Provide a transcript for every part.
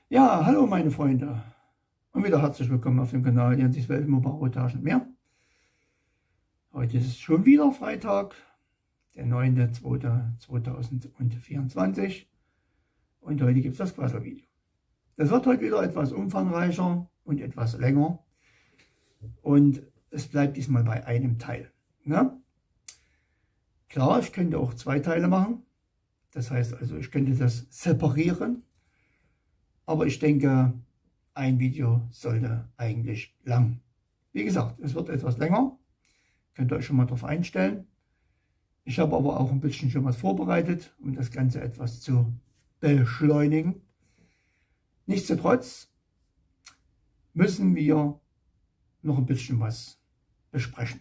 Ja, hallo meine Freunde und wieder herzlich willkommen auf dem Kanal Jensis Welt Mobarotage und mehr. Heute ist es schon wieder Freitag, der 9.2.2024 und heute gibt es das Quasselvideo. Das wird heute wieder etwas umfangreicher und etwas länger und es bleibt diesmal bei einem Teil. Ne? Klar, ich könnte auch zwei Teile machen, das heißt also, ich könnte das separieren. Aber ich denke, ein Video sollte eigentlich lang. Wie gesagt, es wird etwas länger. Könnt ihr euch schon mal darauf einstellen. Ich habe aber auch ein bisschen schon was vorbereitet, um das Ganze etwas zu beschleunigen. Nichtsdestotrotz müssen wir noch ein bisschen was besprechen.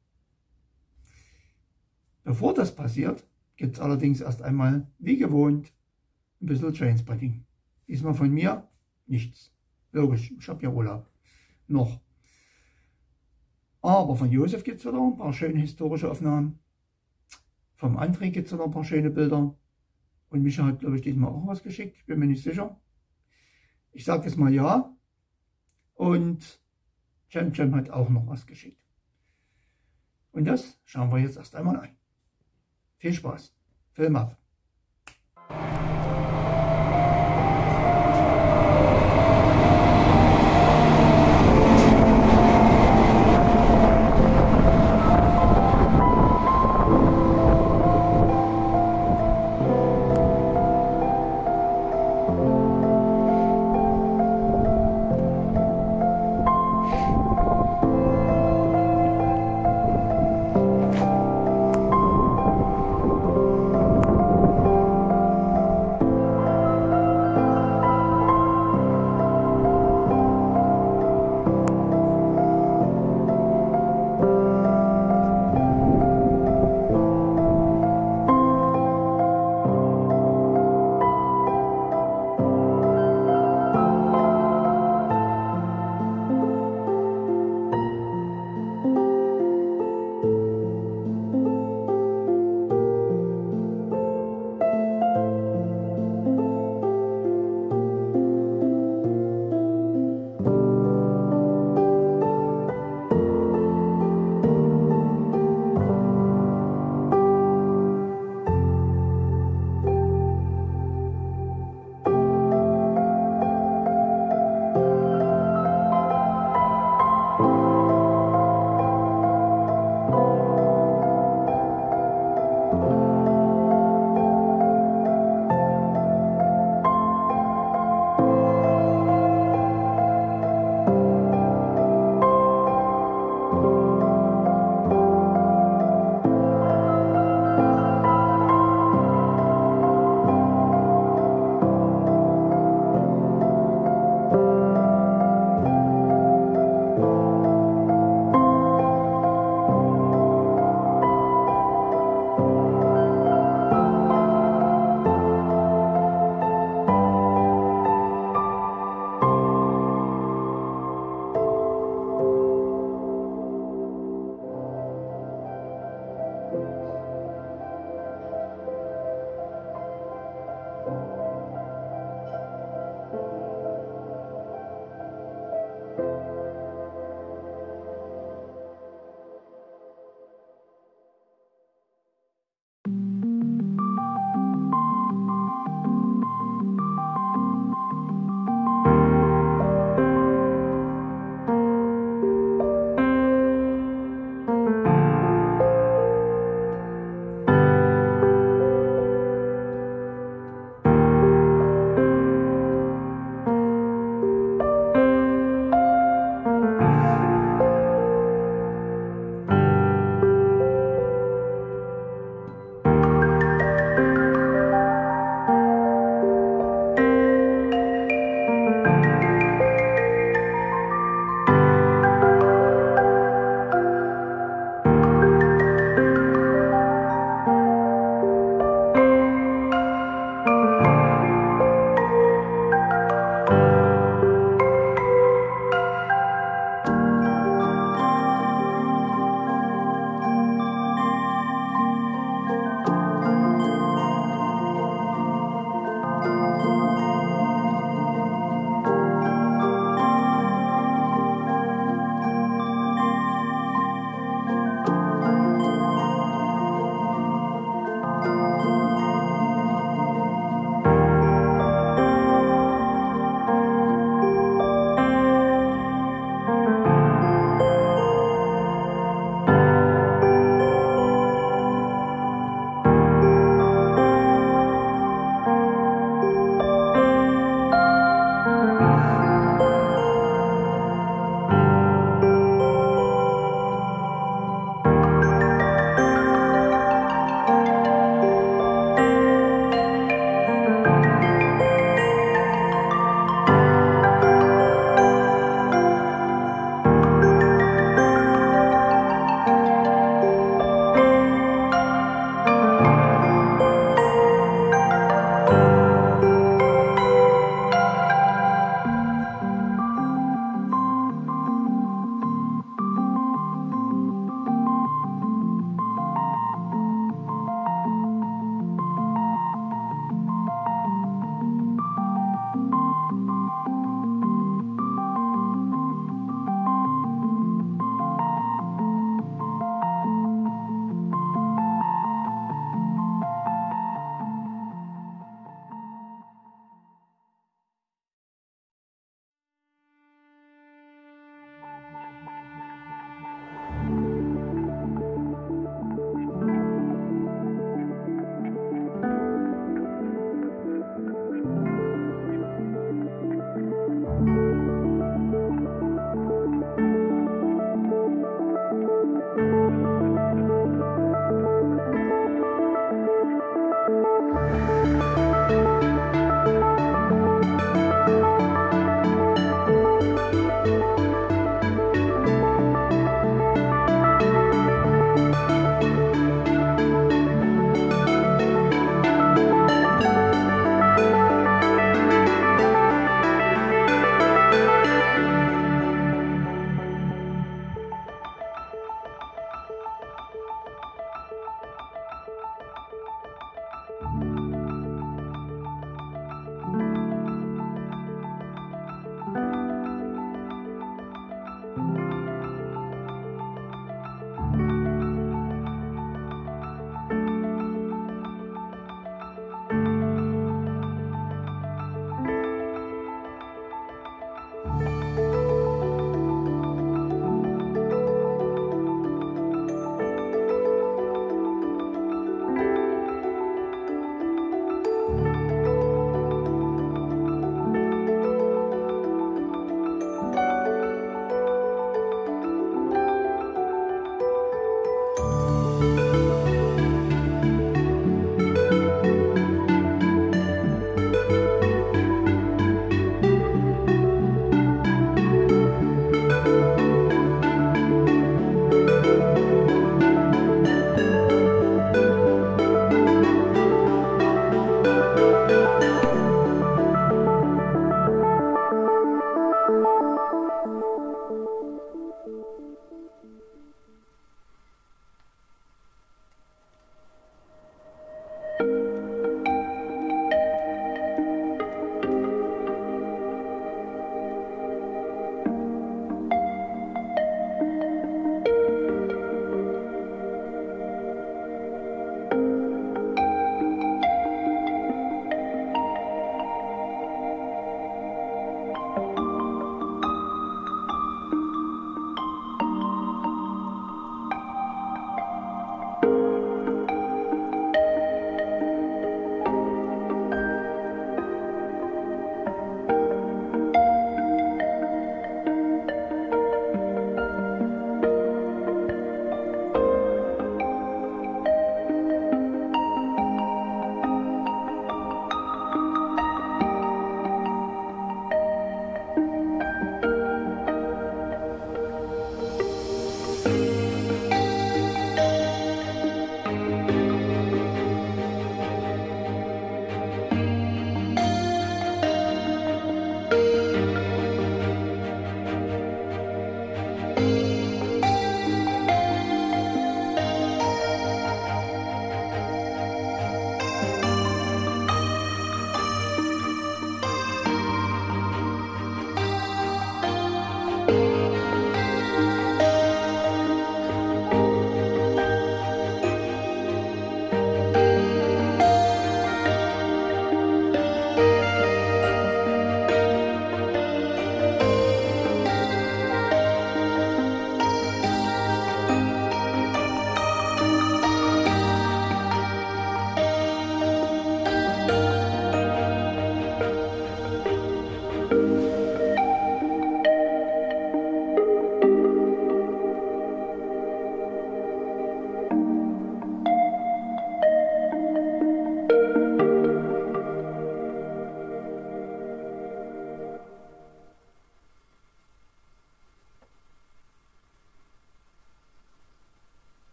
Bevor das passiert, gibt es allerdings erst einmal, wie gewohnt, ein bisschen Trainspotting. Diesmal von mir nichts. Logisch, ich habe ja Urlaub. Noch. Aber von Josef gibt es wieder ein paar schöne historische Aufnahmen. Vom André gibt es wieder ein paar schöne Bilder. Und Micha hat, glaube ich, diesmal auch was geschickt. Bin mir nicht sicher. Ich sage jetzt mal ja. Und Cem hat auch noch was geschickt. Und das schauen wir jetzt erst einmal an. Viel Spaß. Film ab.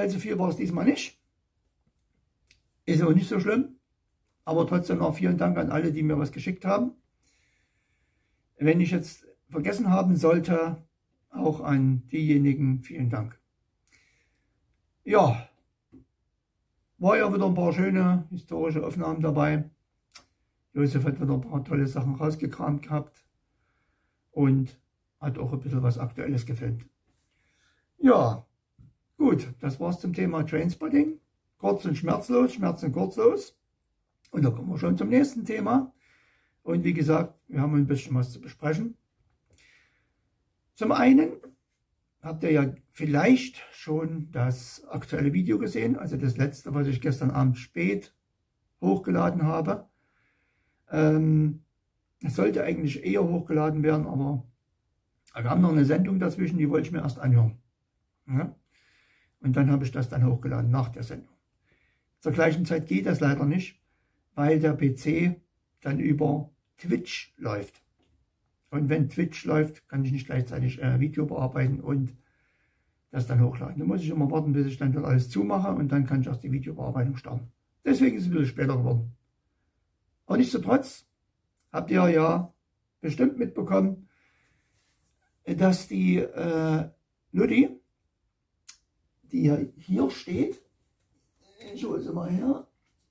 allzu viel war es diesmal nicht. Ist auch nicht so schlimm. Aber trotzdem noch vielen Dank an alle, die mir was geschickt haben. Wenn ich jetzt vergessen haben sollte, auch an diejenigen vielen Dank. Ja, war ja wieder ein paar schöne historische Aufnahmen dabei. Josef hat wieder ein paar tolle Sachen rausgekramt gehabt und hat auch ein bisschen was Aktuelles gefilmt. Ja, gut, das war's zum Thema Trainspotting. Kurz und schmerzlos, Schmerz und kurzlos. Und da kommen wir schon zum nächsten Thema. Und wie gesagt, wir haben ein bisschen was zu besprechen. Zum einen habt ihr ja vielleicht schon das aktuelle Video gesehen, also das letzte, was ich gestern Abend spät hochgeladen habe. Es sollte eigentlich eher hochgeladen werden, aber wir haben noch eine Sendung dazwischen, die wollte ich mir erst anhören. Ja? Und dann habe ich das dann hochgeladen nach der Sendung. Zur gleichen Zeit geht das leider nicht, weil der PC dann über Twitch läuft. Und wenn Twitch läuft, kann ich nicht gleichzeitig Video bearbeiten und das dann hochladen. Da muss ich immer warten, bis ich dann dort alles zumache und dann kann ich erst die Videobearbeitung starten. Deswegen ist es ein bisschen später geworden. Aber nichtsdestotrotz habt ihr ja bestimmt mitbekommen, dass die Lutti, die hier steht, ich hole sie mal her,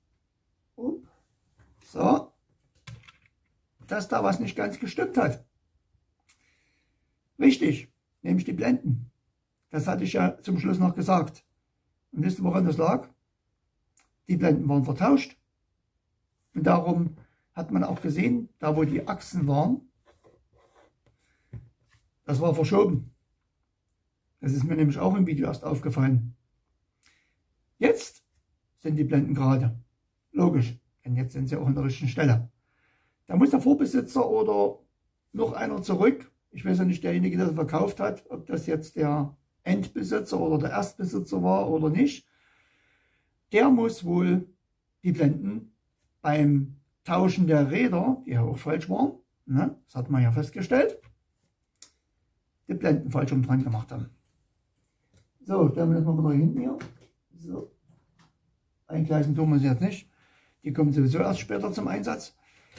so, dass da was nicht ganz gestimmt hat. Richtig, nämlich die Blenden. Das hatte ich ja zum Schluss noch gesagt. Und wisst ihr, woran das lag? Die Blenden waren vertauscht. Und darum hat man auch gesehen, da wo die Achsen waren, das war verschoben. Das ist mir nämlich auch im Video erst aufgefallen. Jetzt sind die Blenden gerade. Logisch, denn jetzt sind sie auch an der richtigen Stelle. Da muss der Vorbesitzer oder noch einer zurück, ich weiß ja nicht, derjenige, der es verkauft hat, ob das jetzt der Endbesitzer oder der Erstbesitzer war oder nicht, der muss wohl die Blenden beim Tauschen der Räder, die ja auch falsch waren, ne, das hat man ja festgestellt, die Blenden falsch rum dran gemacht haben. So, stellen wir das mal wieder hinten hier. So. Eingleisen tun wir sie jetzt nicht. Die kommen sowieso erst später zum Einsatz.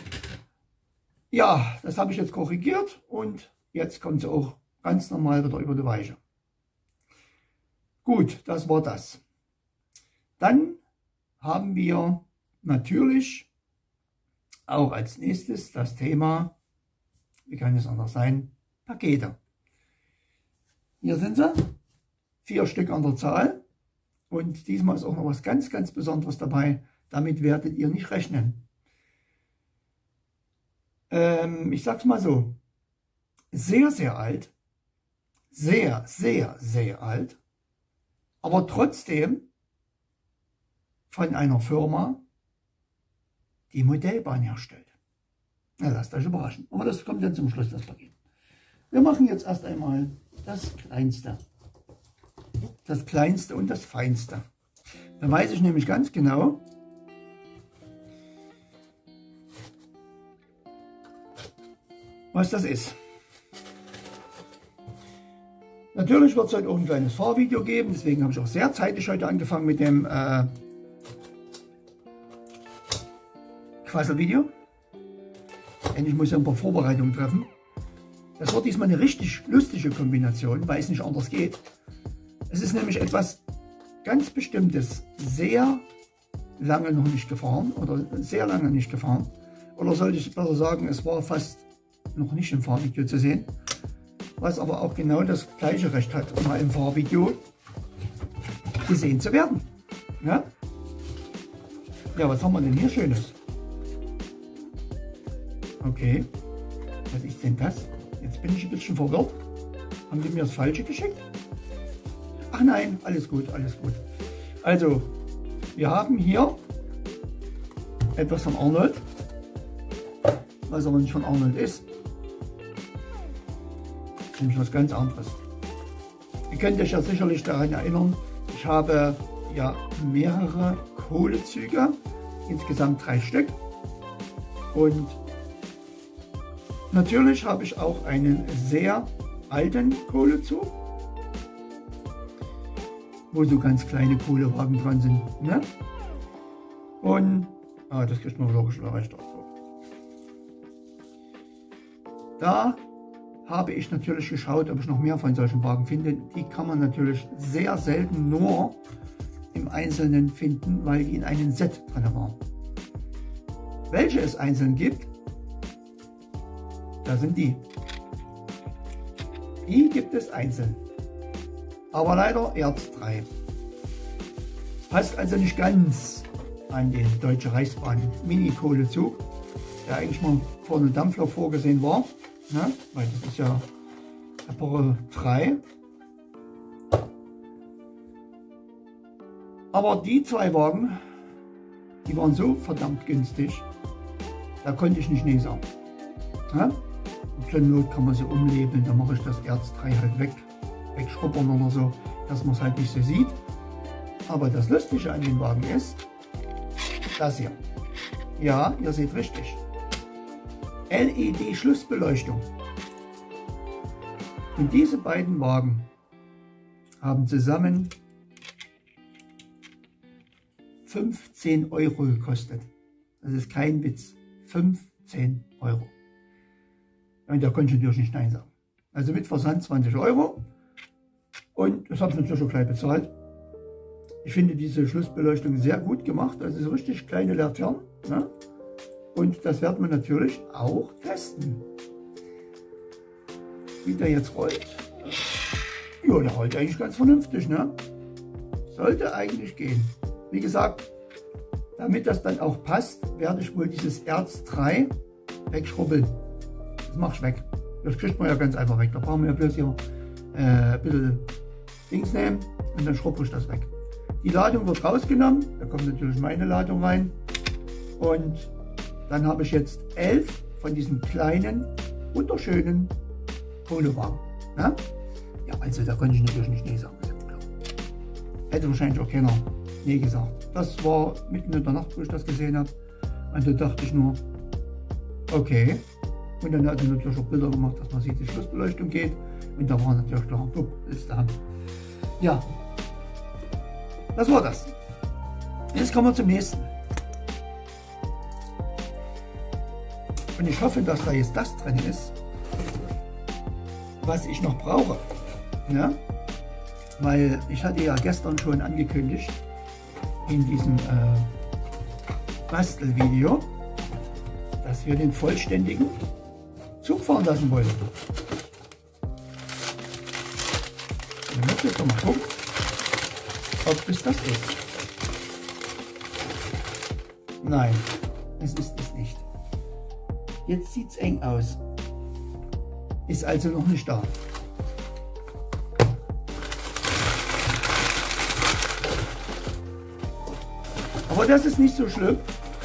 Ja, das habe ich jetzt korrigiert und jetzt kommt sie auch ganz normal wieder über die Weiche. Gut, das war das. Dann haben wir natürlich auch als nächstes das Thema, wie kann es anders sein, Pakete. Hier sind sie, 4 Stück an der Zahl und diesmal ist auch noch was ganz, ganz Besonderes dabei. Damit werdet ihr nicht rechnen. Ich sag's mal so, sehr, sehr alt, sehr, sehr, sehr alt, aber trotzdem von einer Firma, die Modellbahn herstellt. Na, lasst euch überraschen. Aber das kommt dann zum Schluss, das Paket. Wir machen jetzt erst einmal das Kleinste. Das Kleinste und das Feinste. Da weiß ich nämlich ganz genau, was das ist. Natürlich wird es heute auch ein kleines Fahrvideo geben, deswegen habe ich auch sehr zeitig heute angefangen mit dem Quasselvideo. Denn ich muss ja ein paar Vorbereitungen treffen. Das wird diesmal eine richtig lustige Kombination, weil es nicht anders geht. Es ist nämlich etwas ganz Bestimmtes, sehr lange noch nicht gefahren oder sehr lange nicht gefahren. Oder sollte ich besser sagen, es war fast noch nicht im Fahrvideo zu sehen, was aber auch genau das gleiche Recht hat, mal im Fahrvideo gesehen zu werden. Ja, ja, was haben wir denn hier Schönes? Okay, was ist denn das? Jetzt bin ich ein bisschen verwirrt. Haben die mir das Falsche geschickt? Ach nein, alles gut, alles gut. Also, wir haben hier etwas von Arnold, was aber nicht von Arnold ist. Nämlich was ganz anderes. Ihr könnt euch ja sicherlich daran erinnern, ich habe ja mehrere Kohlezüge, insgesamt 3 Stück. Und natürlich habe ich auch einen sehr alten Kohlezug, wo so ganz kleine Kohlewagen dran sind. Ne? Und das kriegt man logisch recht. Da habe ich natürlich geschaut, ob ich noch mehr von solchen Wagen finde. Die kann man natürlich sehr selten nur im Einzelnen finden, weil die in einem Set drin waren. Welche es einzeln gibt, da sind die. Die gibt es einzeln. Aber leider Erz 3. Passt also nicht ganz an den Deutsche Reichsbahn Mini-Kohlezug, der eigentlich mal vor einem Dampflok vorgesehen war. Ne? Weil das ist ja Epoche 3. Aber die zwei Wagen, die waren so verdammt günstig, da konnte ich nicht nee sagen. Ja? Zur Not kann man sie umlabeln, dann mache ich das Erz 3 halt wegschrubbern oder so, dass man es halt nicht so sieht. Aber das Lustige an dem Wagen ist, das hier. Ja, ihr seht richtig. LED-Schlussbeleuchtung. Und diese beiden Wagen haben zusammen 15 Euro gekostet. Das ist kein Witz. 15 Euro. Und da konnte ich natürlich nicht nein sagen. Also mit Versand 20 Euro. Und das habe ich natürlich schon gleich bezahlt. Ich finde diese Schlussbeleuchtung sehr gut gemacht. Also so richtig kleine Laternen. Ne? Und das werden wir natürlich auch testen. Wie der jetzt rollt. Ja, der rollt eigentlich ganz vernünftig. Ne? Sollte eigentlich gehen. Wie gesagt, damit das dann auch passt, werde ich wohl dieses Erz 3 wegschrubbeln. Das mache ich weg. Das kriegt man ja ganz einfach weg. Da brauchen wir ja bloß hier ein bisschen Dings nehmen und dann schrubbel ich das weg. Die Ladung wird rausgenommen. Da kommt natürlich meine Ladung rein. Und dann habe ich jetzt 11 von diesen kleinen, wunderschönen Kohlewagen. Ja? Ja, also da konnte ich natürlich nicht nee sagen. Hätte wahrscheinlich auch keiner nee gesagt. Das war mitten in der Nacht, wo ich das gesehen habe. Und da dachte ich nur, okay. Und dann hat er natürlich auch Bilder gemacht, dass man sieht, die Schlussbeleuchtung geht. Und da war natürlich klar, ist da. Ja, das war das. Jetzt kommen wir zum nächsten. Und ich hoffe, dass da jetzt das drin ist, was ich noch brauche. Ja? Weil ich hatte ja gestern schon angekündigt, in diesem Bastelvideo, dass wir den vollständigen Zug fahren lassen wollen. Dann muss ich doch mal gucken, ob es das ist. Nein, es ist es nicht. Jetzt sieht es eng aus. Ist also noch nicht da. Aber das ist nicht so schlimm,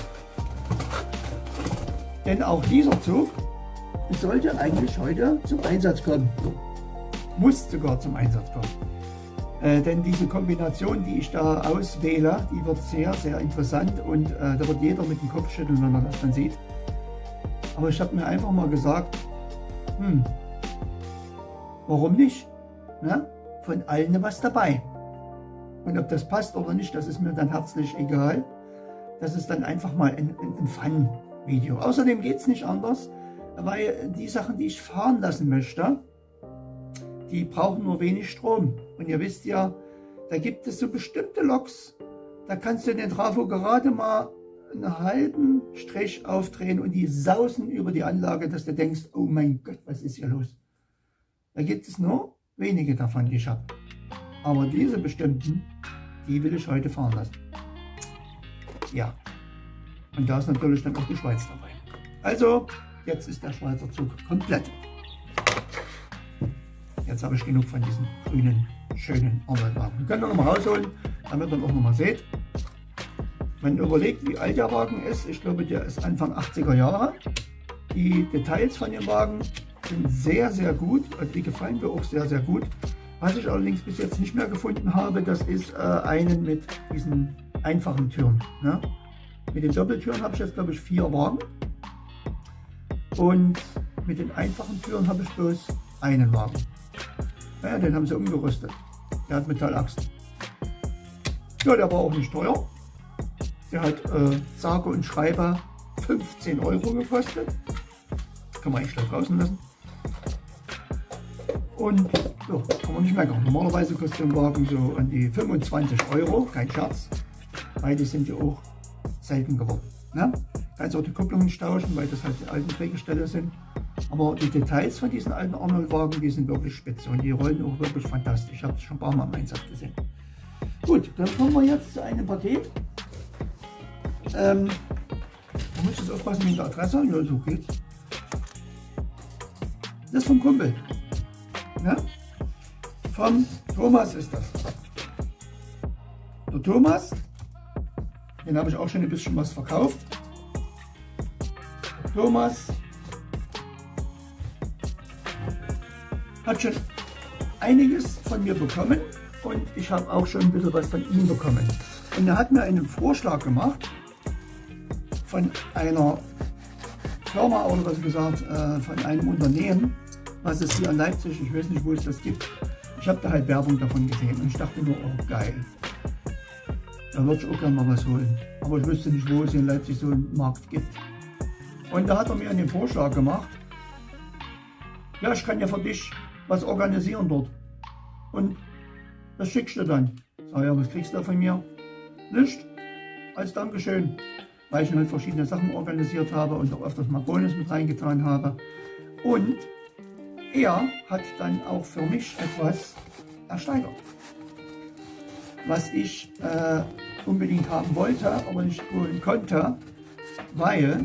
denn auch dieser Zug sollte eigentlich heute zum Einsatz kommen. Muss sogar zum Einsatz kommen. Denn diese Kombination, die ich da auswähle, die wird sehr, sehr interessant und da wird jeder mit dem Kopf schütteln, wenn er das dann sieht. Aber ich habe mir einfach mal gesagt, warum nicht? Ne? Von allen was dabei. Und ob das passt oder nicht, das ist mir dann herzlich egal. Das ist dann einfach mal ein Fun-Video. Außerdem geht es nicht anders, weil die Sachen, die ich fahren lassen möchte, die brauchen nur wenig Strom. Und ihr wisst ja, da gibt es so bestimmte Loks, da kannst du den Trafo gerade mal einen halben Strich aufdrehen und die sausen über die Anlage, dass du denkst, oh mein Gott, was ist hier los? Da gibt es nur wenige davon, die ich habe. Aber diese bestimmten, die will ich heute fahren lassen. Ja, und da ist natürlich dann auch die Schweiz dabei. Also, jetzt ist der Schweizer Zug komplett. Jetzt habe ich genug von diesen grünen, schönen Arbeitwagen. Könnt ihr noch mal rausholen, damit ihr auch noch mal seht. Man überlegt, wie alt der Wagen ist. Ich glaube, der ist Anfang 80er Jahre. Die Details von dem Wagen sind sehr, sehr gut. Also die gefallen mir auch sehr, sehr gut. Was ich allerdings bis jetzt nicht mehr gefunden habe, das ist einen mit diesen einfachen Türen. Ne? Mit den Doppeltüren habe ich jetzt, glaube ich, 4 Wagen. Und mit den einfachen Türen habe ich bloß einen Wagen. Ja, den haben sie umgerüstet. Der hat Metallachsen. Ja, der war auch nicht teuer. Der hat sage und schreibe 15 Euro gekostet. Kann man eigentlich gleich draußen lassen. Und ja, kann man nicht meckern. Normalerweise kostet ein Wagen so an die 25 Euro, kein Scherz. Beide sind ja auch selten geworden. Ne? Kannst auch die Kupplungen tauschen, weil das halt die alten Drehgestelle sind. Aber die Details von diesen alten Arnold-Wagen, die sind wirklich spitze und die rollen auch wirklich fantastisch. Ich habe es schon ein paar Mal im Einsatz gesehen. Gut, dann kommen wir jetzt zu einem Paket. Da muss ich jetzt aufpassen mit der Adresse. Ja, so geht's. Das ist vom Kumpel. Ja? Vom Thomas ist das. Der Thomas, den habe ich auch schon ein bisschen was verkauft. Der Thomas hat schon einiges von mir bekommen und ich habe auch schon ein bisschen was von ihm bekommen. Und er hat mir einen Vorschlag gemacht von einer Firma oder was gesagt, von einem Unternehmen, was es hier in Leipzig, ich weiß nicht, wo es das gibt. Ich habe da halt Werbung davon gesehen und ich dachte nur, oh geil, da würde ich auch gerne mal was holen. Aber ich wüsste nicht, wo es hier in Leipzig so einen Markt gibt. Und da hat er mir einen Vorschlag gemacht, ja, ich kann ja für dich was organisieren dort. Und das schickst du dann. Sag ja, was kriegst du von mir? Nicht, als Dankeschön. Weil ich halt verschiedene Sachen organisiert habe und auch öfters mal Bonus mit reingetan habe. Und er hat dann auch für mich etwas ersteigert, was ich unbedingt haben wollte, aber nicht holen konnte, weil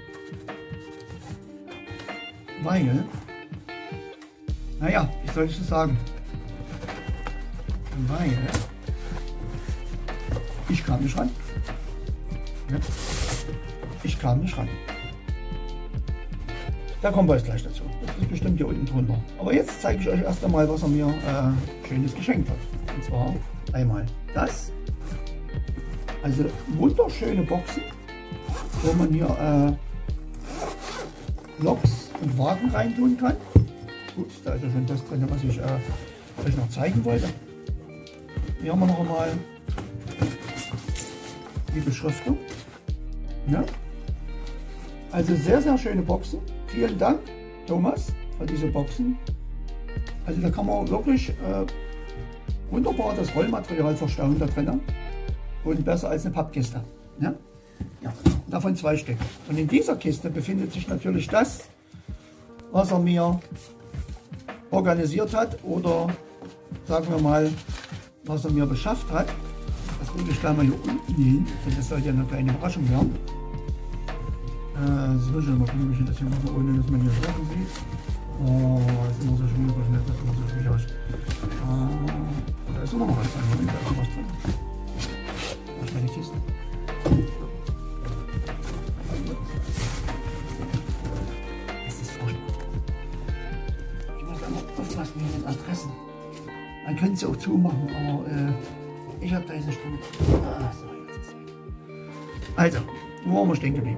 naja, wie soll ich das sagen? Weil ich kam nicht ran. Ja, ich kam nicht ran. Da kommen wir jetzt gleich dazu. Das ist bestimmt hier unten drunter. Aber jetzt zeige ich euch erst einmal, was er mir Schönes geschenkt hat. Und zwar einmal das. Also wunderschöne Boxen, wo man hier Loks und Wagen reintun kann. Gut, da ist ja schon das drin, was ich euch noch zeigen wollte. Hier haben wir noch einmal die Beschriftung. Ja? Also sehr, sehr schöne Boxen. Vielen Dank, Thomas, für diese Boxen. Also da kann man wirklich wunderbar das Rollmaterial verstauen da drin. Und besser als eine Pappkiste. Ja? Ja. Davon 2 Stück. Und in dieser Kiste befindet sich natürlich das, was er mir organisiert hat oder sagen wir mal, was er mir beschafft hat. Das lege ich gleich mal hier unten hin, denn das soll ja eine kleine Überraschung werden. Das muss ich mal gucken, wie ich das hier mache, ohne dass man hier Sachen sieht. Oh, das ist immer so schwierig, das sieht immer so schwierig aus. Da ist immer noch was drin, da ist noch was drin. Das ist meine Kiste. Das ist furchtbar. Ich muss da noch aufpassen mit den Adressen. Man könnte sie auch zumachen, aber ich habe da jetzt nicht drin. Ah, so, jetzt ist es. Also, wo waren wir stehen geblieben?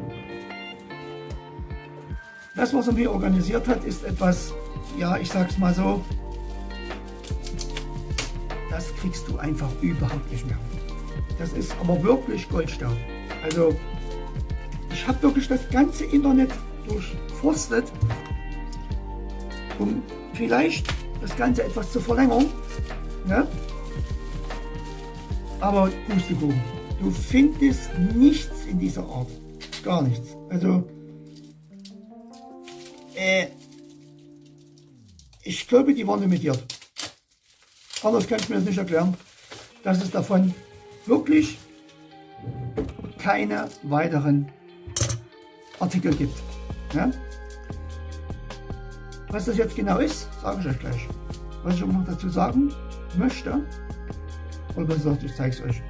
Das, was er mir organisiert hat, ist etwas, ja, ich sag's mal so, das kriegst du einfach überhaupt nicht mehr. Das ist aber wirklich Goldstaub. Also, ich habe wirklich das ganze Internet durchforstet, um vielleicht das Ganze etwas zu verlängern. Ne? Aber Pustekuchen, du findest nichts in dieser Art. Gar nichts. Also, ich glaube, die waren limitiert. Anders kann ich mir das nicht erklären, dass es davon wirklich keine weiteren Artikel gibt. Ja? Was das jetzt genau ist, sage ich euch gleich. Was ich aber noch dazu sagen möchte, oder was gesagt, ich zeige es euch,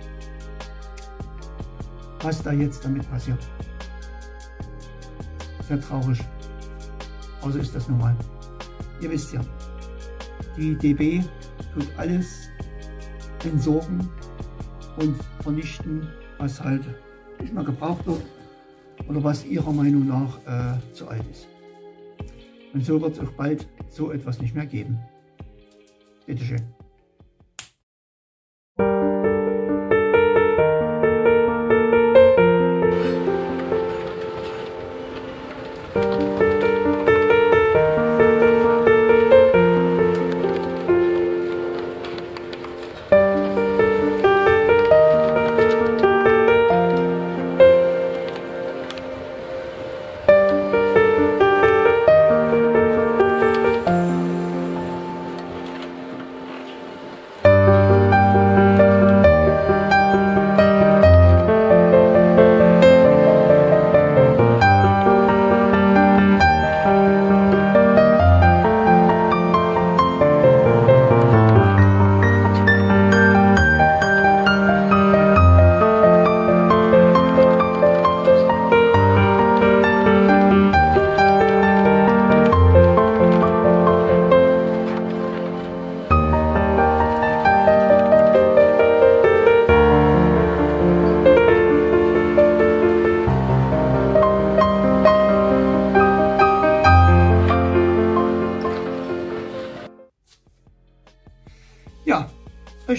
was da jetzt damit passiert. Sehr traurig. Also ist das normal. Ihr wisst ja, die DB tut alles entsorgen und vernichten, was halt nicht mehr gebraucht wird oder was ihrer Meinung nach zu alt ist. Und so wird es auch bald so etwas nicht mehr geben. Bitte schön.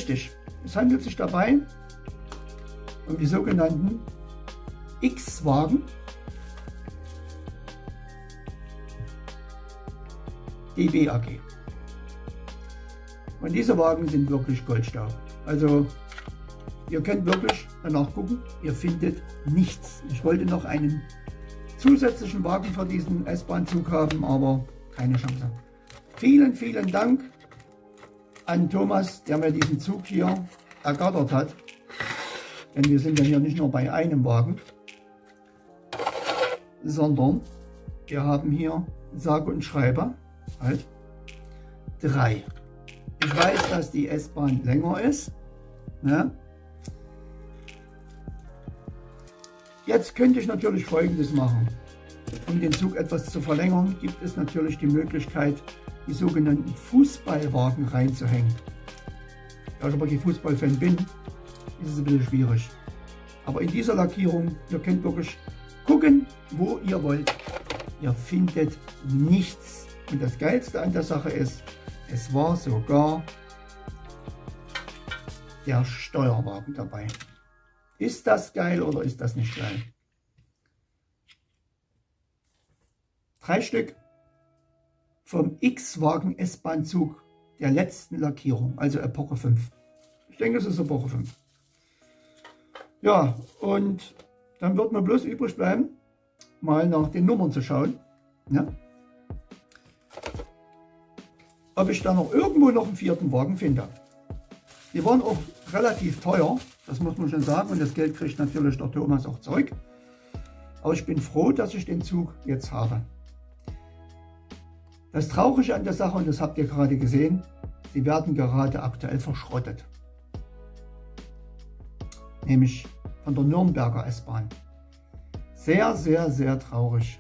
Richtig, es handelt sich dabei um die sogenannten X-Wagen DB AG. Und diese Wagen sind wirklich Goldstaub. Also ihr könnt wirklich danach gucken, ihr findet nichts. Ich wollte noch einen zusätzlichen Wagen für diesen S-Bahn-Zug haben, aber keine Chance. Vielen, vielen Dank an Thomas, der mir diesen Zug hier ergattert hat. Denn wir sind ja hier nicht nur bei einem Wagen, sondern wir haben hier sage und schreibe halt 3. Ich weiß, dass die S-Bahn länger ist. Ne? Jetzt könnte ich natürlich Folgendes machen. Um den Zug etwas zu verlängern, gibt es natürlich die Möglichkeit, die sogenannten Fußballwagen reinzuhängen. Da ich aber kein Fußballfan bin, ist es ein bisschen schwierig. Aber in dieser Lackierung, ihr könnt wirklich gucken, wo ihr wollt. Ihr findet nichts. Und das Geilste an der Sache ist, es war sogar der Steuerwagen dabei. Ist das geil oder ist das nicht geil? 3 Stück vom X-Wagen S-Bahn-Zug der letzten Lackierung, also Epoche 5. Ich denke, es ist Epoche 5. Ja, und dann wird mir bloß übrig bleiben, mal nach den Nummern zu schauen. Ja? Ob ich da noch irgendwo noch einen 4. Wagen finde. Die waren auch relativ teuer, das muss man schon sagen, und das Geld kriegt natürlich der Thomas auch zurück. Aber ich bin froh, dass ich den Zug jetzt habe. Das Traurige an der Sache, und das habt ihr gerade gesehen, sie werden gerade aktuell verschrottet. Nämlich von der Nürnberger S-Bahn. Sehr, sehr, sehr traurig.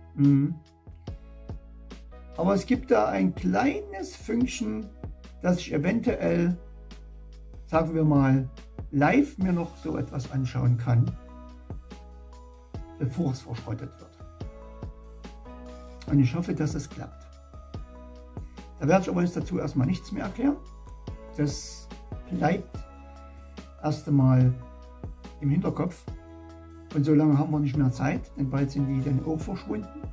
Aber es gibt da ein kleines Fünkchen, dass ich eventuell, sagen wir mal, live mir noch so etwas anschauen kann, bevor es verschrottet wird. Und ich hoffe, dass es klappt. Da werde ich aber jetzt dazu erstmal nichts mehr erklären. Das bleibt erst einmal im Hinterkopf. Und so lange haben wir nicht mehr Zeit, denn bald sind die dann auch verschwunden.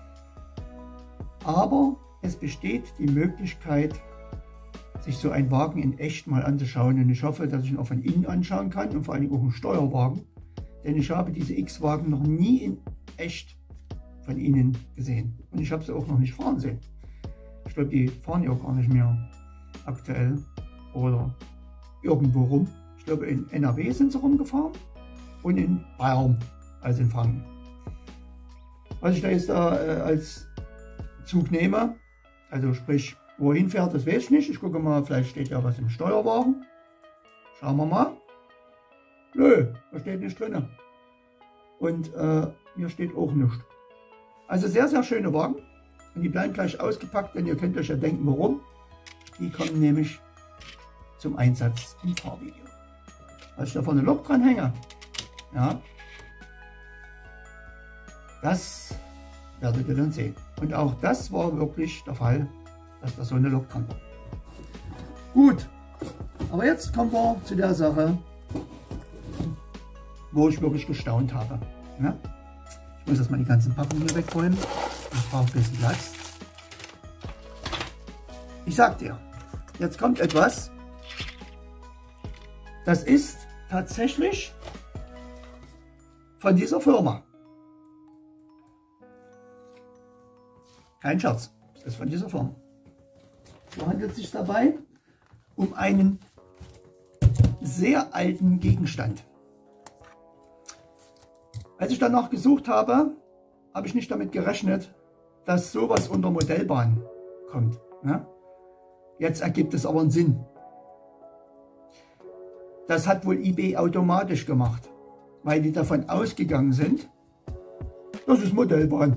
Aber es besteht die Möglichkeit, sich so einen Wagen in echt mal anzuschauen. Und ich hoffe, dass ich ihn auch von innen anschauen kann und vor allem auch einen Steuerwagen. Denn ich habe diese X-Wagen noch nie in echt von innen gesehen. Und ich habe sie auch noch nicht fahren sehen. Ich glaube, die fahren ja auch gar nicht mehr aktuell oder irgendwo rum. Ich glaube, in NRW sind sie rumgefahren und in Bayern, also in Franken. Was ich da jetzt als Zug nehme, also sprich, wohin fährt, das weiß ich nicht. Ich gucke mal, vielleicht steht ja was im Steuerwagen. Schauen wir mal. Nö, da steht nichts drin. Und hier steht auch nichts. Also sehr, sehr schöne Wagen. Und die bleiben gleich ausgepackt, denn ihr könnt euch ja denken, warum. Die kommen nämlich zum Einsatz im Fahrvideo. Als ich da vorne Lok dran hänge, ja, das werdet ihr dann sehen. Und auch das war wirklich der Fall, dass da so eine Lok dran war. Gut, aber jetzt kommen wir zu der Sache, wo ich wirklich gestaunt habe. Ja? Ich muss erstmal die ganzen Packungen hier wegräumen. Ich brauche ein bisschen Platz. Ich sag dir, jetzt kommt etwas, das ist tatsächlich von dieser Firma. Kein Scherz, das ist von dieser Firma. So handelt es sich dabei um einen sehr alten Gegenstand. Als ich danach gesucht habe, habe ich nicht damit gerechnet, dass sowas unter Modellbahn kommt. Ne? Jetzt ergibt es aber einen Sinn. Das hat wohl eBay automatisch gemacht, weil die davon ausgegangen sind, das ist Modellbahn.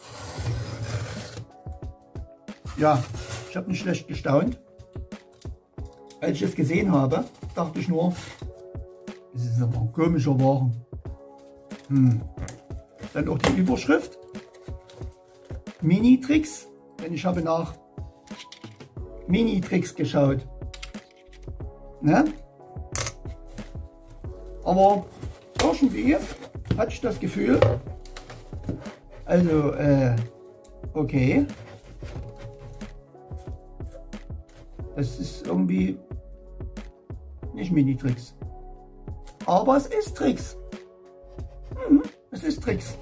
Ja, ich habe nicht schlecht gestaunt. Als ich es gesehen habe, dachte ich nur, das ist aber ein komischer Wagen. Dann auch die Überschrift. Mini-Tricks, denn ich habe nach Mini-Tricks geschaut. Ne? Aber irgendwie hatte ich das Gefühl, also okay, das ist irgendwie nicht Mini-Tricks, aber es ist Tricks. Es ist Tricks.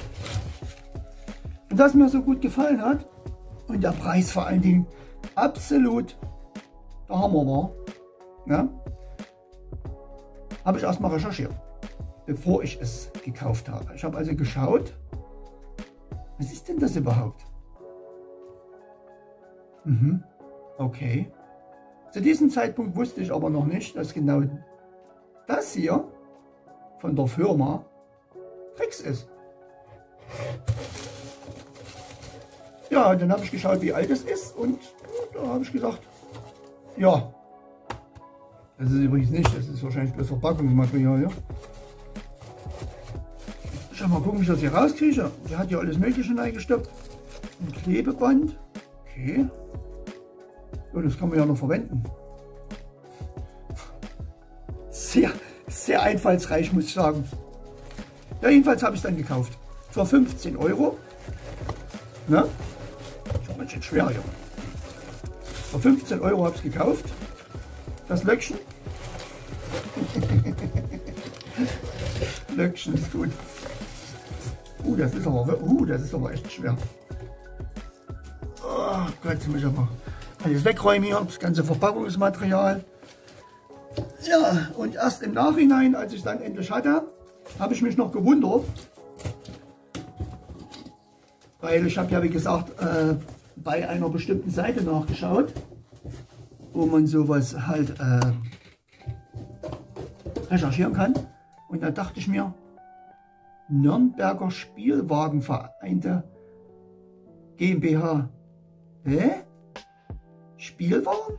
Und das mir so gut gefallen hat und der Preis vor allen Dingen absolut der Hammer war, ne, habe ich erstmal recherchiert, bevor ich es gekauft habe. Ich habe also geschaut, was ist denn das überhaupt? Okay. Zu diesem Zeitpunkt wusste ich aber noch nicht, dass genau das hier von der Firma Tricks ist. Ja, dann habe ich geschaut, wie alt es ist und da habe ich gesagt, ja, das ist übrigens nicht, das ist wahrscheinlich bloß Verpackungsmaterial. Ja? Ich mal gucken, wie ich das hier rauskriege. Der hat hier alles Mögliche reingestopft. Ein Klebeband. Okay. Ja, das kann man ja noch verwenden. Sehr, sehr einfallsreich, muss ich sagen. Ja, jedenfalls habe ich es dann gekauft. Für 15 Euro. Ne? Das ist ganz schön schwer hier. Für 15 Euro habe ich es gekauft. Das Löckchen. Löckchen ist gut. Das ist aber echt schwer. Oh Gott, jetzt muss ich aber alles wegräumen hier, das ganze Verpackungsmaterial. Ja, und erst im Nachhinein, als ich es dann endlich hatte, habe ich mich noch gewundert, weil ich habe ja, wie gesagt, bei einer bestimmten Seite nachgeschaut, wo man sowas halt recherchieren kann. Und da dachte ich mir, Nürnberger Spielwagenvereinte GmbH. Hä? Spielwagen?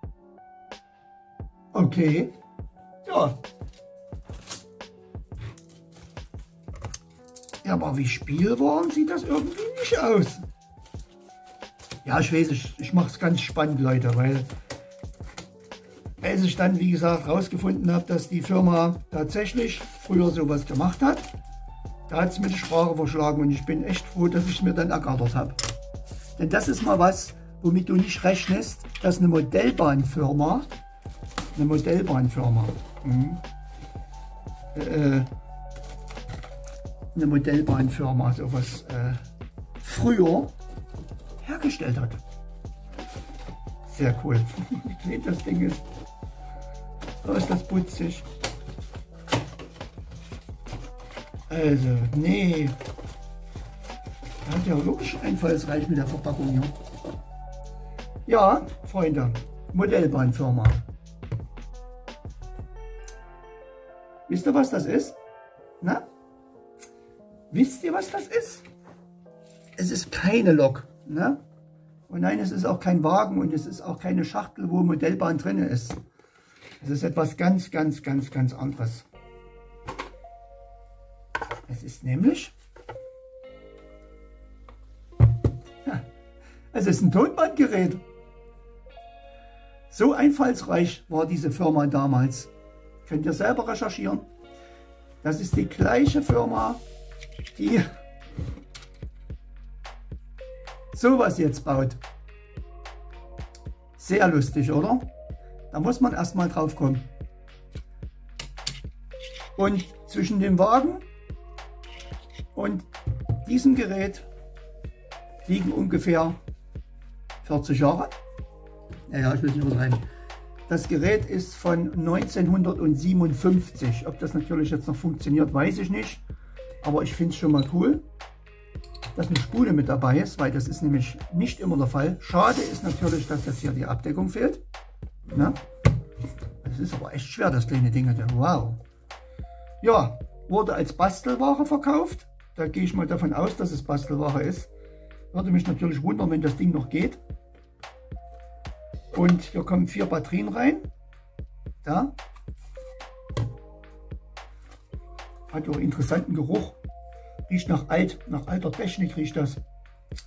Okay. Ja. Ja, aber wie Spielwagen sieht das irgendwie nicht aus. Ja, ich weiß, ich mache es ganz spannend, Leute, weil als ich dann, wie gesagt, rausgefunden habe, dass die Firma tatsächlich früher sowas gemacht hat, da hat es mir die Sprache verschlagen und ich bin echt froh, dass ich es mir dann ergattert habe. Denn das ist mal was, womit du nicht rechnest, dass eine Modellbahnfirma sowas früher hergestellt hat. Sehr cool. Wie klein das Ding ist. Oh, ist das putzig. Also, nee. Er hat ja wirklich einfallsreich mit der Verpackung hier. Ja, Freunde, Modellbahnfirma. Wisst ihr, was das ist? Na? Wisst ihr, was das ist? Es ist keine Lok. Ne? Und nein, es ist auch kein Wagen und es ist auch keine Schachtel, wo Modellbahn drin ist. Es ist etwas ganz, ganz, ganz, ganz anderes. Es ist nämlich, es ist ein Tonbandgerät. So einfallsreich war diese Firma damals. Könnt ihr selber recherchieren. Das ist die gleiche Firma, die sowas jetzt baut. Sehr lustig, oder? Da muss man erstmal drauf kommen. Und zwischen dem Wagen und diesem Gerät liegen ungefähr 40 Jahre. Naja, ich will nicht übertreiben. Das Gerät ist von 1957. Ob das natürlich jetzt noch funktioniert, weiß ich nicht. Aber ich finde es schon mal cool, dass eine Spule mit dabei ist, weil das ist nämlich nicht immer der Fall. Schade ist natürlich, dass jetzt hier die Abdeckung fehlt. Na? Das ist aber echt schwer, das kleine Ding. Wow. Ja, wurde als Bastelware verkauft. Da gehe ich mal davon aus, dass es Bastelware ist. Würde mich natürlich wundern, wenn das Ding noch geht. Und hier kommen 4 Batterien rein. Da. Hat ja auch interessanten Geruch. Riecht nach alter Technik riecht das.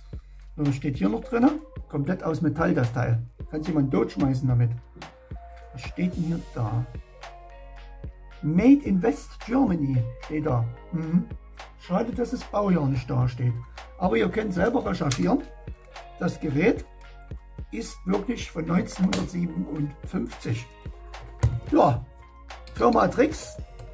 So, steht hier noch drin. Komplett aus Metall das Teil. Kann jemand totschmeißen damit. Was steht denn hier da? Made in West Germany steht da. Schade, dass das Baujahr nicht da steht. Aber ihr könnt selber recherchieren. Das Gerät ist wirklich von 1957. Ja, Firma Trix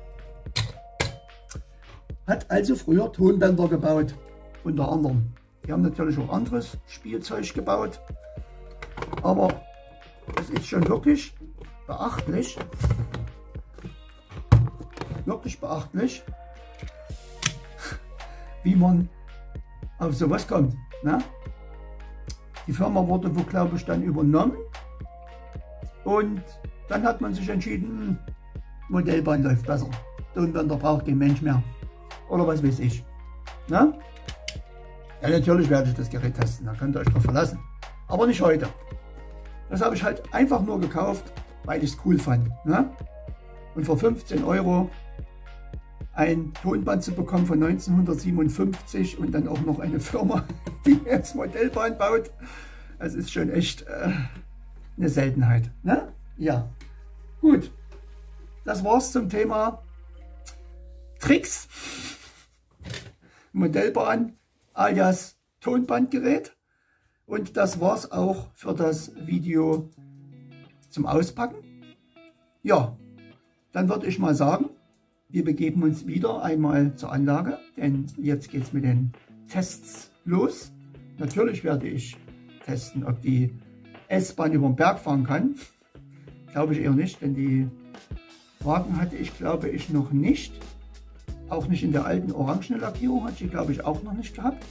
hat also früher Tonbänder gebaut, unter anderem. Die haben natürlich auch anderes Spielzeug gebaut, aber es ist schon wirklich beachtlich, wie man auf sowas kommt. Ne? Die Firma wurde wohl, glaube ich, dann übernommen und dann hat man sich entschieden, Modellbahn läuft besser. Tonbänder braucht kein Mensch mehr. Oder was weiß ich. Ne? Ja, natürlich werde ich das Gerät testen, da könnt ihr euch drauf verlassen. Aber nicht heute. Das habe ich halt einfach nur gekauft, weil ich es cool fand. Ne? Und für 15 € ein Tonband zu bekommen von 1957 und dann auch noch eine Firma, die jetzt Modellbahn baut, das ist schon echt eine Seltenheit. Ne? Ja, gut. Das war's zum Thema Trix, Modellbahn alias Tonbandgerät. Und das war's auch für das Video zum Auspacken. Ja, dann würde ich mal sagen, wir begeben uns wieder einmal zur Anlage, denn jetzt geht es mit den Tests los. Natürlich werde ich testen, ob die S-Bahn über den Berg fahren kann. Glaube ich eher nicht, denn die Wagen hatte ich, glaube ich, noch nicht. Auch nicht in der alten orangenen Lackierung hatte ich, glaube ich, auch noch nicht gehabt.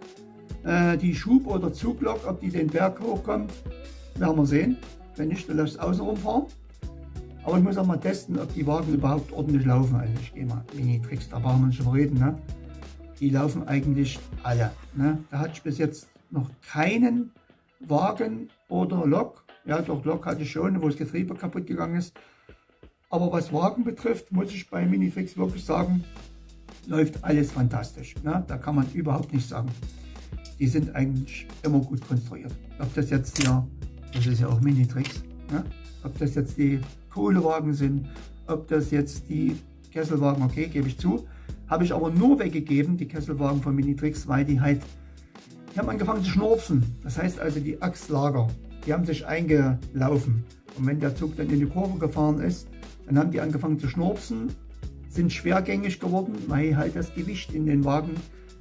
Die Schub- oder Zuglok, ob die den Berg hochkommt, werden wir sehen. Wenn nicht, dann lässt es außen rumfahren. Aber ich muss auch mal testen, ob die Wagen überhaupt ordentlich laufen. Also ich gehe mal Mini-Trix, da brauchen wir nicht drüber reden. Ne? Die laufen eigentlich alle. Ne? Da hatte ich bis jetzt noch keinen Wagen oder Lok. Ja, doch Lok hatte ich schon, wo das Getriebe kaputt gegangen ist. Aber was Wagen betrifft, muss ich bei Mini-Trix wirklich sagen, läuft alles fantastisch. Ne? Da kann man überhaupt nichts sagen. Die sind eigentlich immer gut konstruiert. Ob das jetzt hier, das ist ja auch Mini-Trix, ne? Ob das jetzt die Kohlewagen sind, ob das jetzt die Kesselwagen, okay, gebe ich zu, habe ich aber nur weggegeben, die Kesselwagen von Mini-Trix, weil die halt, die haben angefangen zu schnurpsen. Das heißt also die Achslager, die haben sich eingelaufen. Und wenn der Zug dann in die Kurve gefahren ist, dann haben die angefangen zu schnurpsen, sind schwergängig geworden, weil halt das Gewicht in den Wagen,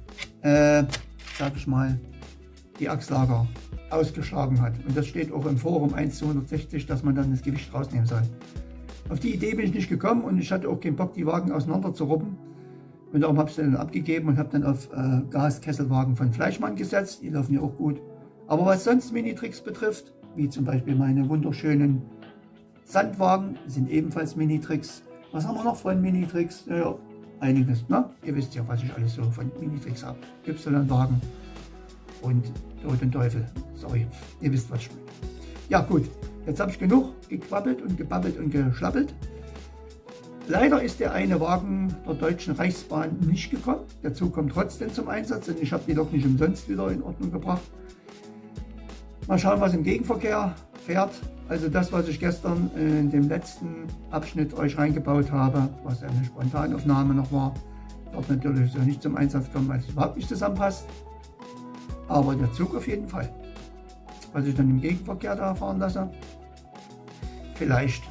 sag ich mal, die Achslager ausgeschlagen hat. Und das steht auch im Forum 1:160, dass man dann das Gewicht rausnehmen soll. Auf die Idee bin ich nicht gekommen und ich hatte auch keinen Bock, die Wagen auseinander zu rubben. Und darum habe ich sie dann abgegeben und habe dann auf Gaskesselwagen von Fleischmann gesetzt. Die laufen ja auch gut. Aber was sonst Mini-Trix betrifft, wie zum Beispiel meine wunderschönen Sandwagen, sind ebenfalls Mini-Trix. Was haben wir noch von Mini-Trix? Ja, einiges. Ne? Ihr wisst ja, was ich alles so von Mini-Trix habe. Y-Wagen und Tod und Teufel. Sorry, ihr wisst, was ich meine. Ja gut, jetzt habe ich genug gequabbelt und gebabbelt und geschlappelt. Leider ist der eine Wagen der Deutschen Reichsbahn nicht gekommen. Der Zug kommt trotzdem zum Einsatz und ich habe die Lok nicht umsonst wieder in Ordnung gebracht. Mal schauen, was im Gegenverkehr fährt. Also das, was ich gestern in dem letzten Abschnitt euch reingebaut habe, was eine Spontanaufnahme noch war, wird natürlich so nicht zum Einsatz kommen, weil es überhaupt nicht zusammenpasst. Aber der Zug auf jeden Fall. Was ich dann im Gegenverkehr da fahren lasse, vielleicht